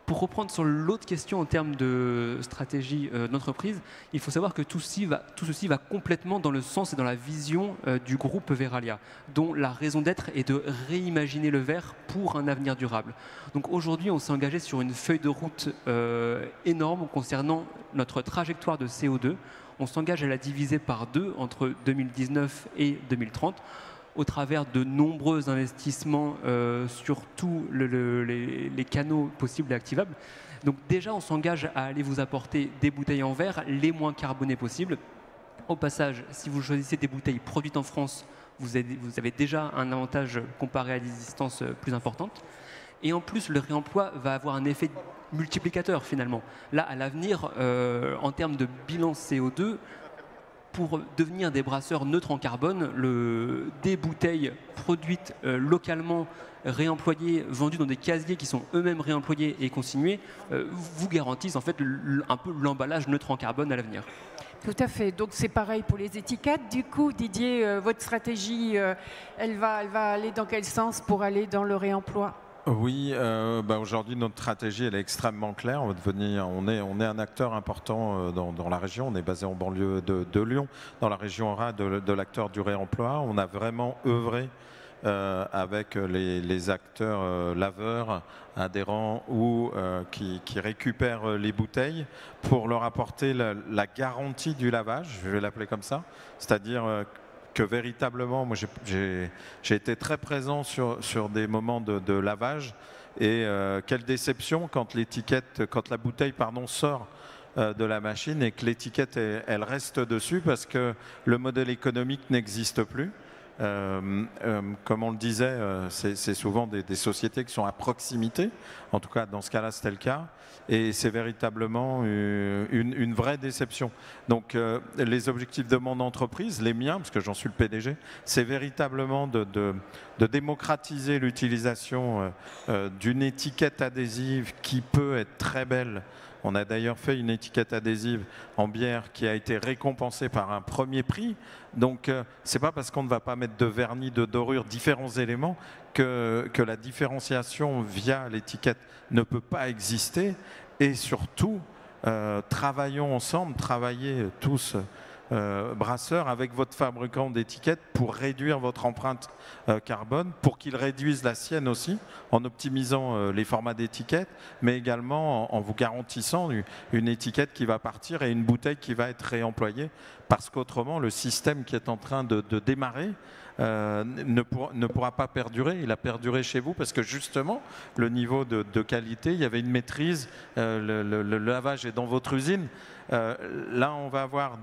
S3: Pour reprendre sur l'autre question en termes de stratégie d'entreprise, il faut savoir que tout ceci va complètement dans le sens et dans la vision du groupe Verallia, dont la raison d'être est de réimaginer le verre pour un avenir durable. Donc aujourd'hui, on s'est engagé sur une feuille de route énorme concernant notre trajectoire de CO2. On s'engage à la diviser par 2 entre 2019 et 2030. Au travers de nombreux investissements sur tous les canaux possibles et activables. Donc déjà, on s'engage à aller vous apporter des bouteilles en verre les moins carbonées possibles. Au passage, si vous choisissez des bouteilles produites en France, vous avez déjà un avantage comparé à des distances plus importantes. Et en plus, le réemploi va avoir un effet multiplicateur finalement. Là, à l'avenir, en termes de bilan CO2, pour devenir des brasseurs neutres en carbone, des bouteilles produites localement, réemployées, vendues dans des casiers qui sont eux-mêmes réemployés et consignés, vous garantissent en fait un peu l'emballage neutre en carbone à l'avenir.
S1: Tout à fait. Donc c'est pareil pour les étiquettes. Du coup, Didier, votre stratégie, elle va aller dans quel sens pour aller dans le réemploi ?
S6: Oui, aujourd'hui notre stratégie elle est extrêmement claire. On est un acteur important dans la région. On est basé en banlieue de Lyon, dans la région Aura, de l'acteur du réemploi. On a vraiment œuvré avec les acteurs laveurs, adhérents ou qui récupèrent les bouteilles pour leur apporter la garantie du lavage, je vais l'appeler comme ça, c'est-à-dire que véritablement, moi j'ai été très présent sur des moments de lavage et quelle déception quand la bouteille sort de la machine et que l'étiquette elle reste dessus parce que le modèle économique n'existe plus. Comme on le disait, c'est souvent des sociétés qui sont à proximité. En tout cas, dans ce cas-là, c'était le cas. Et c'est véritablement une vraie déception. Donc, les objectifs de mon entreprise, les miens, parce que j'en suis le PDG, c'est véritablement de démocratiser l'utilisation d'une étiquette adhésive qui peut être très belle. On a d'ailleurs fait une étiquette adhésive en bière qui a été récompensée par un premier prix. Donc, ce n'est pas parce qu'on ne va pas mettre de vernis, de dorure, différents éléments que la différenciation via l'étiquette ne peut pas exister. Et surtout, travaillons ensemble, travaillez tous brasseurs avec votre fabricant d'étiquettes pour réduire votre empreinte carbone, pour qu'il réduise la sienne aussi, en optimisant les formats d'étiquettes, mais également en vous garantissant une étiquette qui va partir et une bouteille qui va être réemployée, parce qu'autrement, le système qui est en train de démarrer ne pourra pas perdurer. Il a perduré chez vous parce que justement, le niveau de qualité, il y avait une maîtrise, le lavage est dans votre usine. Là, on va avoir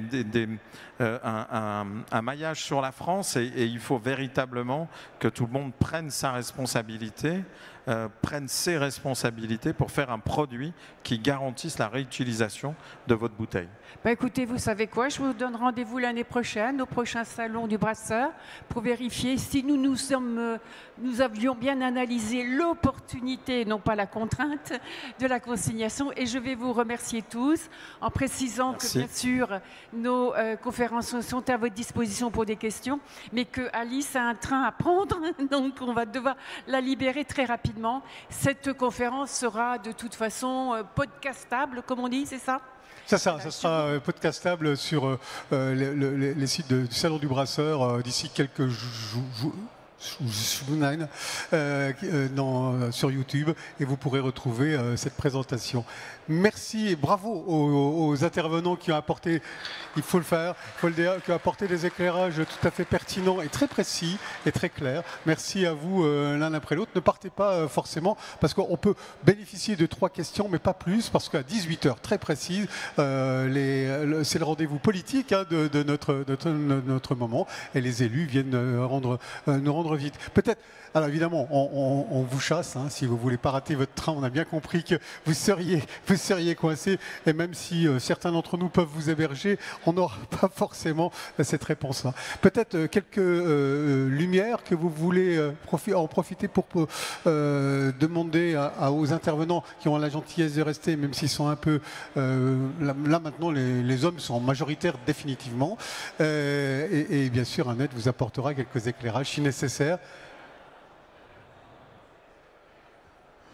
S6: un maillage sur la France et il faut véritablement que tout le monde prenne sa responsabilité, prenne ses responsabilités pour faire un produit qui garantisse la réutilisation de votre bouteille.
S1: Écoutez, vous savez quoi, je vous donne rendez-vous l'année prochaine au prochain salon du brasseur pour vérifier si nous avions bien analysé l'opportunité, non pas la contrainte, de la consignation. Et je vais vous remercier tous en précisant que bien sûr nos conférences sont à votre disposition pour des questions, mais que Alice a un train à prendre, donc on va devoir la libérer très rapidement. Cette conférence sera de toute façon podcastable, comme on dit, c'est ça ?
S2: Ça sera podcastable sur les sites du Salon du Brasseur d'ici quelques semaines sur YouTube et vous pourrez retrouver cette présentation. Merci et bravo aux intervenants qui ont apporté, il faut le faire, qui ont apporté des éclairages tout à fait pertinents et très précis et très clairs. Merci à vous l'un après l'autre. Ne partez pas forcément parce qu'on peut bénéficier de 3 questions mais pas plus parce qu'à 18h très précise, c'est le rendez-vous politique de notre moment et les élus viennent nous rendre visite. Peut-être, alors évidemment, on vous chasse, si vous ne voulez pas rater votre train, on a bien compris que vous seriez coincé, et même si certains d'entre nous peuvent vous héberger, on n'aura pas forcément cette réponse-là. Peut-être quelques lumières que vous voulez en profiter pour demander aux intervenants qui ont la gentillesse de rester, même s'ils sont un peu... là maintenant, les hommes sont majoritaires définitivement, et bien sûr, Annette vous apportera quelques éclairages si nécessaire.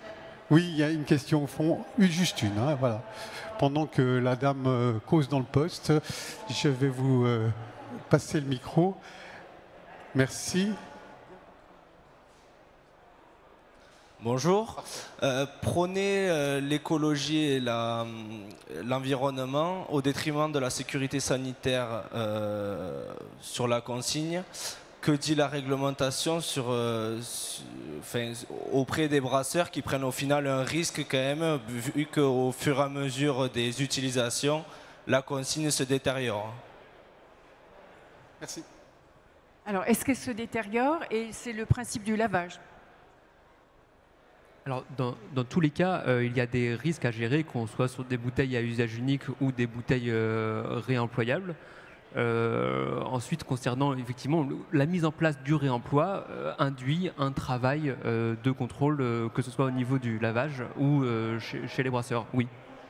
S2: Oui, il y a une question au fond, juste une, hein, voilà. Pendant que la dame cause dans le poste, je vais vous passer le micro. Merci.
S7: Bonjour. Prôner l'écologie et l'environnement au détriment de la sécurité sanitaire sur la consigne. Que dit la réglementation auprès des brasseurs qui prennent au final un risque quand même, vu qu'au fur et à mesure des utilisations, la consigne se détériore?
S2: Merci.
S1: Alors, est-ce qu'elle se détériore? Et c'est le principe du lavage.
S3: Alors, dans tous les cas, il y a des risques à gérer, qu'on soit sur des bouteilles à usage unique ou des bouteilles réemployables. Ensuite, concernant effectivement la mise en place du réemploi, induit un travail de contrôle, que ce soit au niveau du lavage ou chez les brasseurs, oui.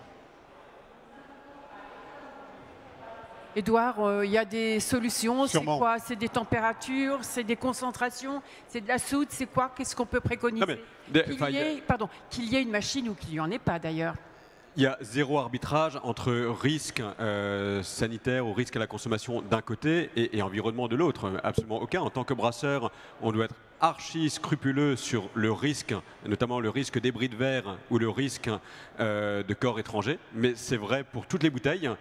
S1: Édouard, il y a des solutions, c'est
S2: Sûrement.
S1: quoi? C'est des températures, c'est des concentrations, c'est de la soude, c'est quoi? Qu'est-ce qu'on peut préconiser?
S4: Non, mais,
S1: Qu'il y ait une machine ou qu'il n'y en ait pas d'ailleurs.
S4: Il y a zéro arbitrage entre risque sanitaire ou risque à la consommation d'un côté et environnement de l'autre. Absolument aucun. En tant que brasseur, on doit être archi scrupuleux sur le risque, notamment le risque débris de verre ou le risque de corps étrangers. Mais c'est vrai pour toutes les bouteilles.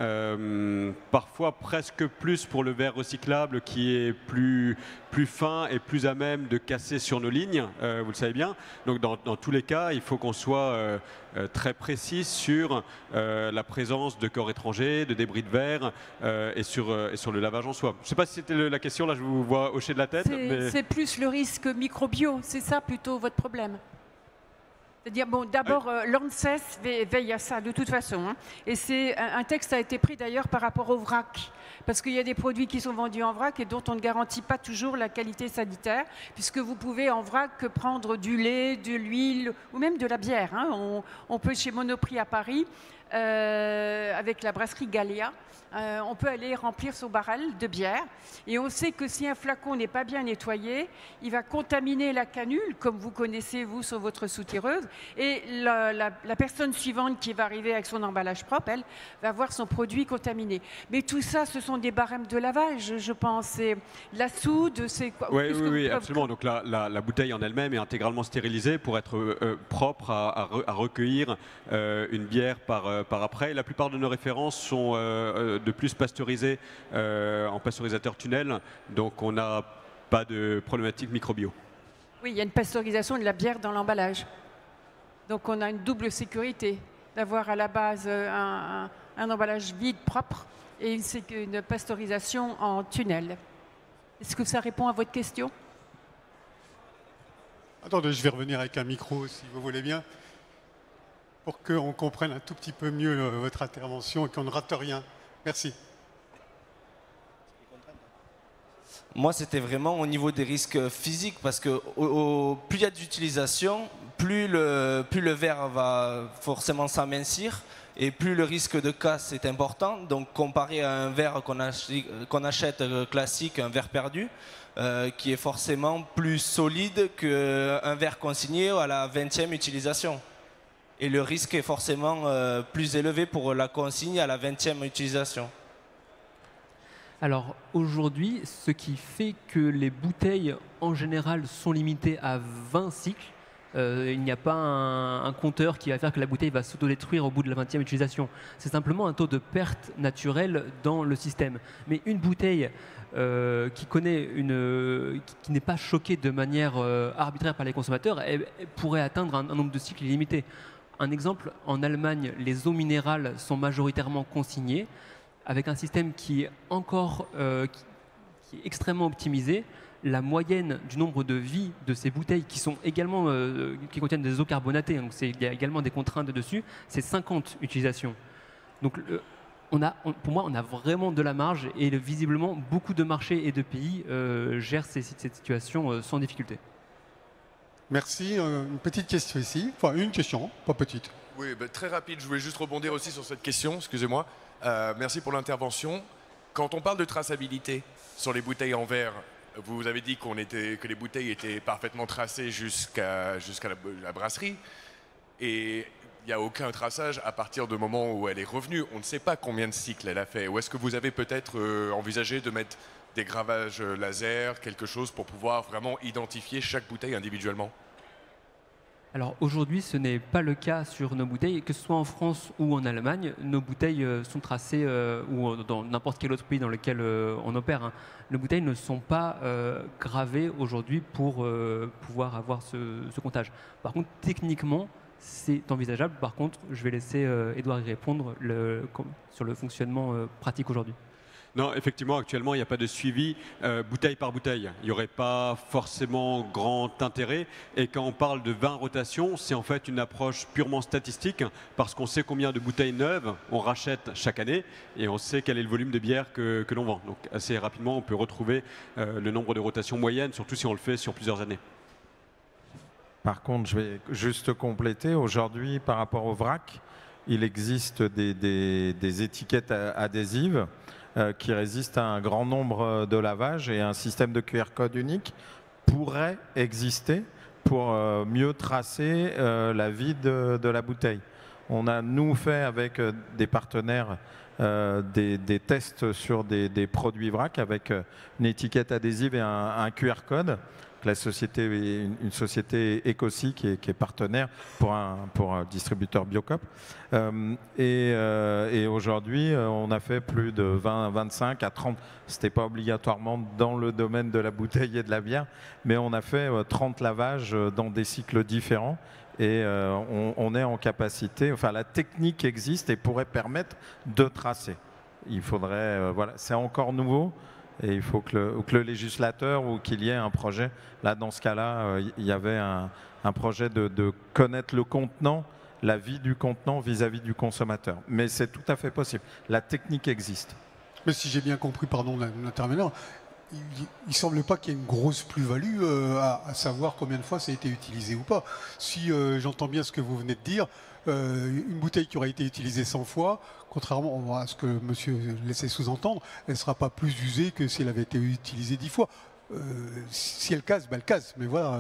S4: Parfois presque plus pour le verre recyclable qui est plus fin et plus à même de casser sur nos lignes, vous le savez bien. Donc dans tous les cas, il faut qu'on soit très précis sur la présence de corps étrangers, de débris de verre et sur le lavage en soi. Je ne sais pas si c'était la question, là je vous vois hocher de la tête.
S1: C'est plus le risque microbio, c'est ça plutôt votre problème? C'est-à-dire, bon, d'abord, l'ANSES veille à ça de toute façon. Hein. Et c'est un texte a été pris d'ailleurs par rapport au vrac. Parce qu'il y a des produits qui sont vendus en vrac et dont on ne garantit pas toujours la qualité sanitaire, puisque vous pouvez en vrac prendre du lait, de l'huile ou même de la bière. Hein. On peut chez Monoprix à Paris, avec la brasserie Galéa, on peut aller remplir son barral de bière. Et on sait que si un flacon n'est pas bien nettoyé, il va contaminer la canule, comme vous connaissez, vous, sur votre soutireuse. Et la personne suivante qui va arriver avec son emballage propre, elle, va voir son produit contaminé. Mais tout ça, ce sont des barèmes de lavage, je pense. C'est la soude, c'est quoi?
S4: Oui, absolument. Donc la bouteille en elle-même est intégralement stérilisée pour être propre à recueillir une bière par après. La plupart de nos références sont de plus pasteurisées en pasteurisateur tunnel, donc on n'a pas de problématique microbio.
S1: Oui, il y a une pasteurisation de la bière dans l'emballage. Donc on a une double sécurité d'avoir à la base un emballage vide, propre, et une pasteurisation en tunnel. Est-ce que ça répond à votre question?
S2: Attendez, je vais revenir avec un micro, si vous voulez bien, pour qu'on comprenne un tout petit peu mieux votre intervention et qu'on ne rate rien. Merci.
S7: Moi, c'était vraiment au niveau des risques physiques, parce que plus il y a d'utilisation, plus le verre va forcément s'amincir, et plus le risque de casse est important. Donc, comparé à un verre qu'on achète classique, un verre perdu, qui est forcément plus solide qu'un verre consigné à la 20e utilisation. Et le risque est forcément plus élevé pour la consigne à la 20e utilisation.
S3: Alors aujourd'hui, ce qui fait que les bouteilles en général sont limitées à 20 cycles, il n'y a pas un compteur qui va faire que la bouteille va s'autodétruire au bout de la 20e utilisation. C'est simplement un taux de perte naturelle dans le système. Mais une bouteille qui n'est pas choquée de manière arbitraire par les consommateurs, elle pourrait atteindre un nombre de cycles illimité. Un exemple, en Allemagne, les eaux minérales sont majoritairement consignées, avec un système qui est qui est extrêmement optimisé. La moyenne du nombre de vies de ces bouteilles qui sont également qui contiennent des eaux carbonatées, donc il y a également des contraintes dessus, c'est 50 utilisations. Donc pour moi, on a vraiment de la marge et visiblement beaucoup de marchés et de pays gèrent cette situation sans difficulté.
S2: Merci. Une petite question ici. Enfin, une question, pas petite.
S8: Oui, très rapide. Je voulais juste rebondir aussi sur cette question, excusez-moi. Merci pour l'intervention. Quand on parle de traçabilité sur les bouteilles en verre, vous avez dit que les bouteilles étaient parfaitement tracées jusqu'à la brasserie. et il n'y a aucun traçage à partir du moment où elle est revenue. On ne sait pas combien de cycles elle a fait. Ou est-ce que vous avez peut-être envisagé de mettre des gravages laser, quelque chose pour pouvoir vraiment identifier chaque bouteille individuellement?
S3: Alors aujourd'hui, ce n'est pas le cas sur nos bouteilles, que ce soit en France ou en Allemagne. Nos bouteilles sont tracées, ou dans n'importe quel autre pays dans lequel on opère, hein. Nos bouteilles ne sont pas gravées aujourd'hui pour pouvoir avoir ce comptage. Par contre, techniquement, c'est envisageable. Par contre, je vais laisser Édouard y répondre sur le fonctionnement pratique aujourd'hui.
S4: Non, effectivement, actuellement, il n'y a pas de suivi bouteille par bouteille. Il n'y aurait pas forcément grand intérêt. Et quand on parle de 20 rotations, c'est en fait une approche purement statistique, parce qu'on sait combien de bouteilles neuves on rachète chaque année et on sait quel est le volume de bière que l'on vend. Donc assez rapidement, on peut retrouver le nombre de rotations moyennes, surtout si on le fait sur plusieurs années.
S6: Par contre, je vais juste compléter. Aujourd'hui, par rapport au vrac, il existe des étiquettes adhésives qui résistent à un grand nombre de lavages, et un système de QR code unique pourrait exister pour mieux tracer la vie de la bouteille. On a, nous, fait avec des partenaires des tests sur des produits vrac avec une étiquette adhésive et un QR code. La société, une société Ecosi qui est partenaire pour un distributeur Biocop. Et aujourd'hui, on a fait plus de 20, 25 à 30. C'était pas obligatoirement dans le domaine de la bouteille et de la bière, mais on a fait 30 lavages dans des cycles différents. Et on est en capacité, enfin la technique existe et pourrait permettre de tracer. Il faudrait, voilà, c'est encore nouveau. Et il faut que le législateur, ou qu'il y ait un projet, là dans ce cas-là, il y avait un projet de connaître le contenant, la vie du contenant vis-à-vis du consommateur. Mais c'est tout à fait possible. La technique existe.
S2: Mais si j'ai bien compris, pardon l'intervenant, il ne semble pas qu'il y ait une grosse plus-value à savoir combien de fois ça a été utilisé ou pas. Si j'entends bien ce que vous venez de dire, une bouteille qui aura été utilisée 100 fois, contrairement à ce que monsieur laissait sous-entendre, elle ne sera pas plus usée que si elle avait été utilisée 10 fois. Si elle casse, ben elle casse, mais voilà.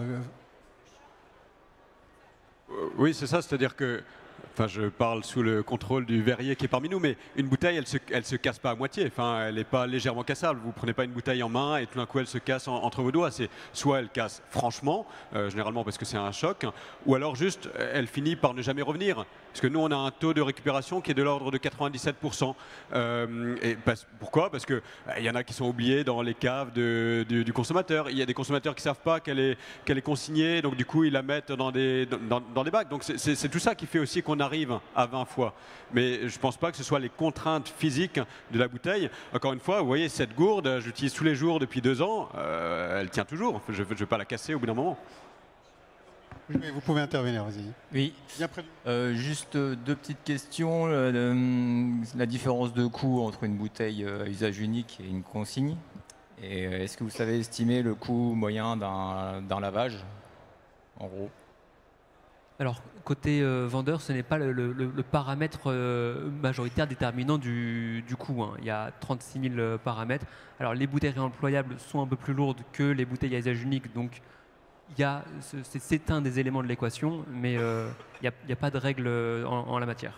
S4: Oui, c'est ça, c'est-à-dire que, enfin, je parle sous le contrôle du verrier qui est parmi nous, mais une bouteille, elle se casse pas à moitié. Enfin, elle n'est pas légèrement cassable. Vous prenez pas une bouteille en main et tout d'un coup elle se casse entre vos doigts. C'est soit elle casse franchement, généralement parce que c'est un choc, ou alors juste elle finit par ne jamais revenir. Parce que nous, on a un taux de récupération qui est de l'ordre de 97%. Pourquoi? Parce qu'il y en a qui sont oubliés dans les caves du consommateur. Il y a des consommateurs qui ne savent pas qu'elle est consignée, donc du coup, ils la mettent dans des bacs. Donc c'est tout ça qui fait aussi qu'on arrive à 20 fois. Mais je ne pense pas que ce soit les contraintes physiques de la bouteille. Encore une fois, vous voyez, cette gourde, j'utilise tous les jours depuis 2 ans, elle tient toujours. Je ne vais pas la casser au bout d'un moment.
S2: Mais vous pouvez intervenir, vas-y.
S9: Oui. Juste 2 petites questions. La différence de coût entre une bouteille à usage unique et une consigne. Et est-ce que vous savez estimer le coût moyen d'un lavage, en gros?
S3: Alors, côté vendeur, ce n'est pas le paramètre majoritaire déterminant du coût, hein. Il y a 36 000 paramètres. Alors, les bouteilles réemployables sont un peu plus lourdes que les bouteilles à usage unique, donc c'est un des éléments de l'équation, mais il n'y a pas de règle en la matière.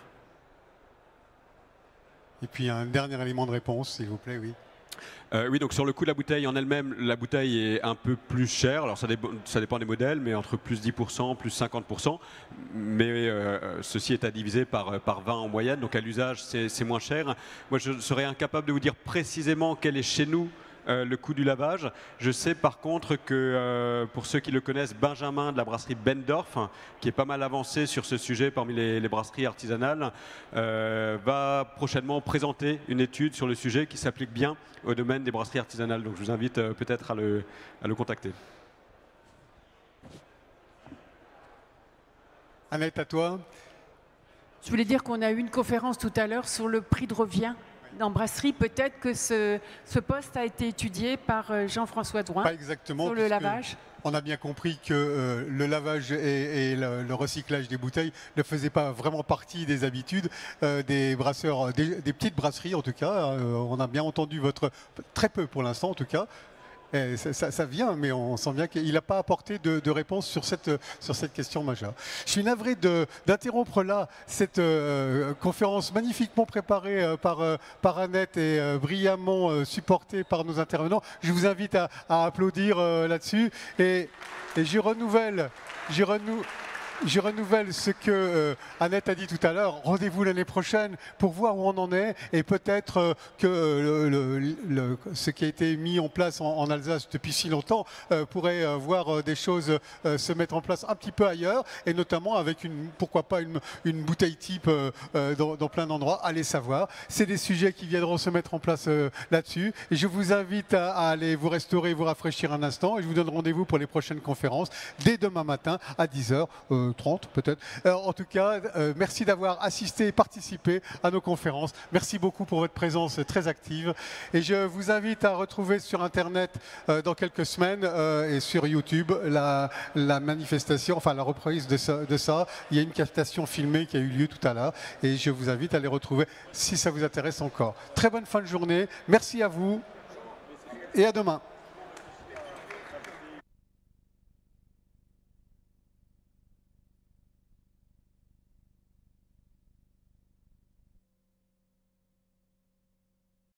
S2: Et puis un dernier élément de réponse, s'il vous plaît, oui.
S4: Oui, donc sur le coût de la bouteille en elle-même, la bouteille est un peu plus chère. Alors ça dépend des modèles, mais entre plus 10%, plus 50%. Mais ceci est à diviser par 20 en moyenne, donc à l'usage c'est moins cher. Moi je serais incapable de vous dire précisément quel est chez nous le coût du lavage. Je sais par contre que pour ceux qui le connaissent, Benjamin de la brasserie Bendorf, qui est pas mal avancé sur ce sujet parmi les brasseries artisanales, va prochainement présenter une étude sur le sujet qui s'applique bien au domaine des brasseries artisanales. Donc je vous invite peut-être à le contacter.
S2: Annette, à toi.
S1: Je voulais dire qu'on a eu une conférence tout à l'heure sur le prix de revient en brasserie. Peut-être que ce poste a été étudié par Jean-François Drouin.
S2: Pas exactement.
S1: Sur le lavage.
S2: On a bien compris que le lavage et le recyclage des bouteilles ne faisaient pas vraiment partie des habitudes des brasseurs, des petites brasseries en tout cas. On a bien entendu très peu pour l'instant en tout cas. Ça vient, mais on sent bien qu'il n'a pas apporté de réponse sur cette question majeure. Je suis navré d'interrompre là cette conférence magnifiquement préparée par Annette et brillamment supportée par nos intervenants. Je vous invite à applaudir là-dessus et je renouvelle ce que Annette a dit tout à l'heure. Rendez-vous l'année prochaine pour voir où on en est et peut-être que ce qui a été mis en place en Alsace depuis si longtemps pourrait voir des choses se mettre en place un petit peu ailleurs et notamment avec pourquoi pas une bouteille type dans plein d'endroits. Allez savoir. C'est des sujets qui viendront se mettre en place là-dessus. Et je vous invite à aller vous restaurer, vous rafraîchir un instant et je vous donne rendez-vous pour les prochaines conférences dès demain matin à 10h. 30 peut-être. En tout cas, merci d'avoir assisté et participé à nos conférences. Merci beaucoup pour votre présence très active. Et je vous invite à retrouver sur Internet dans quelques semaines et sur YouTube la manifestation, enfin la reprise de ça. Il y a une captation filmée qui a eu lieu tout à l'heure et je vous invite à les retrouver si ça vous intéresse encore. Très bonne fin de journée. Merci à vous et à demain.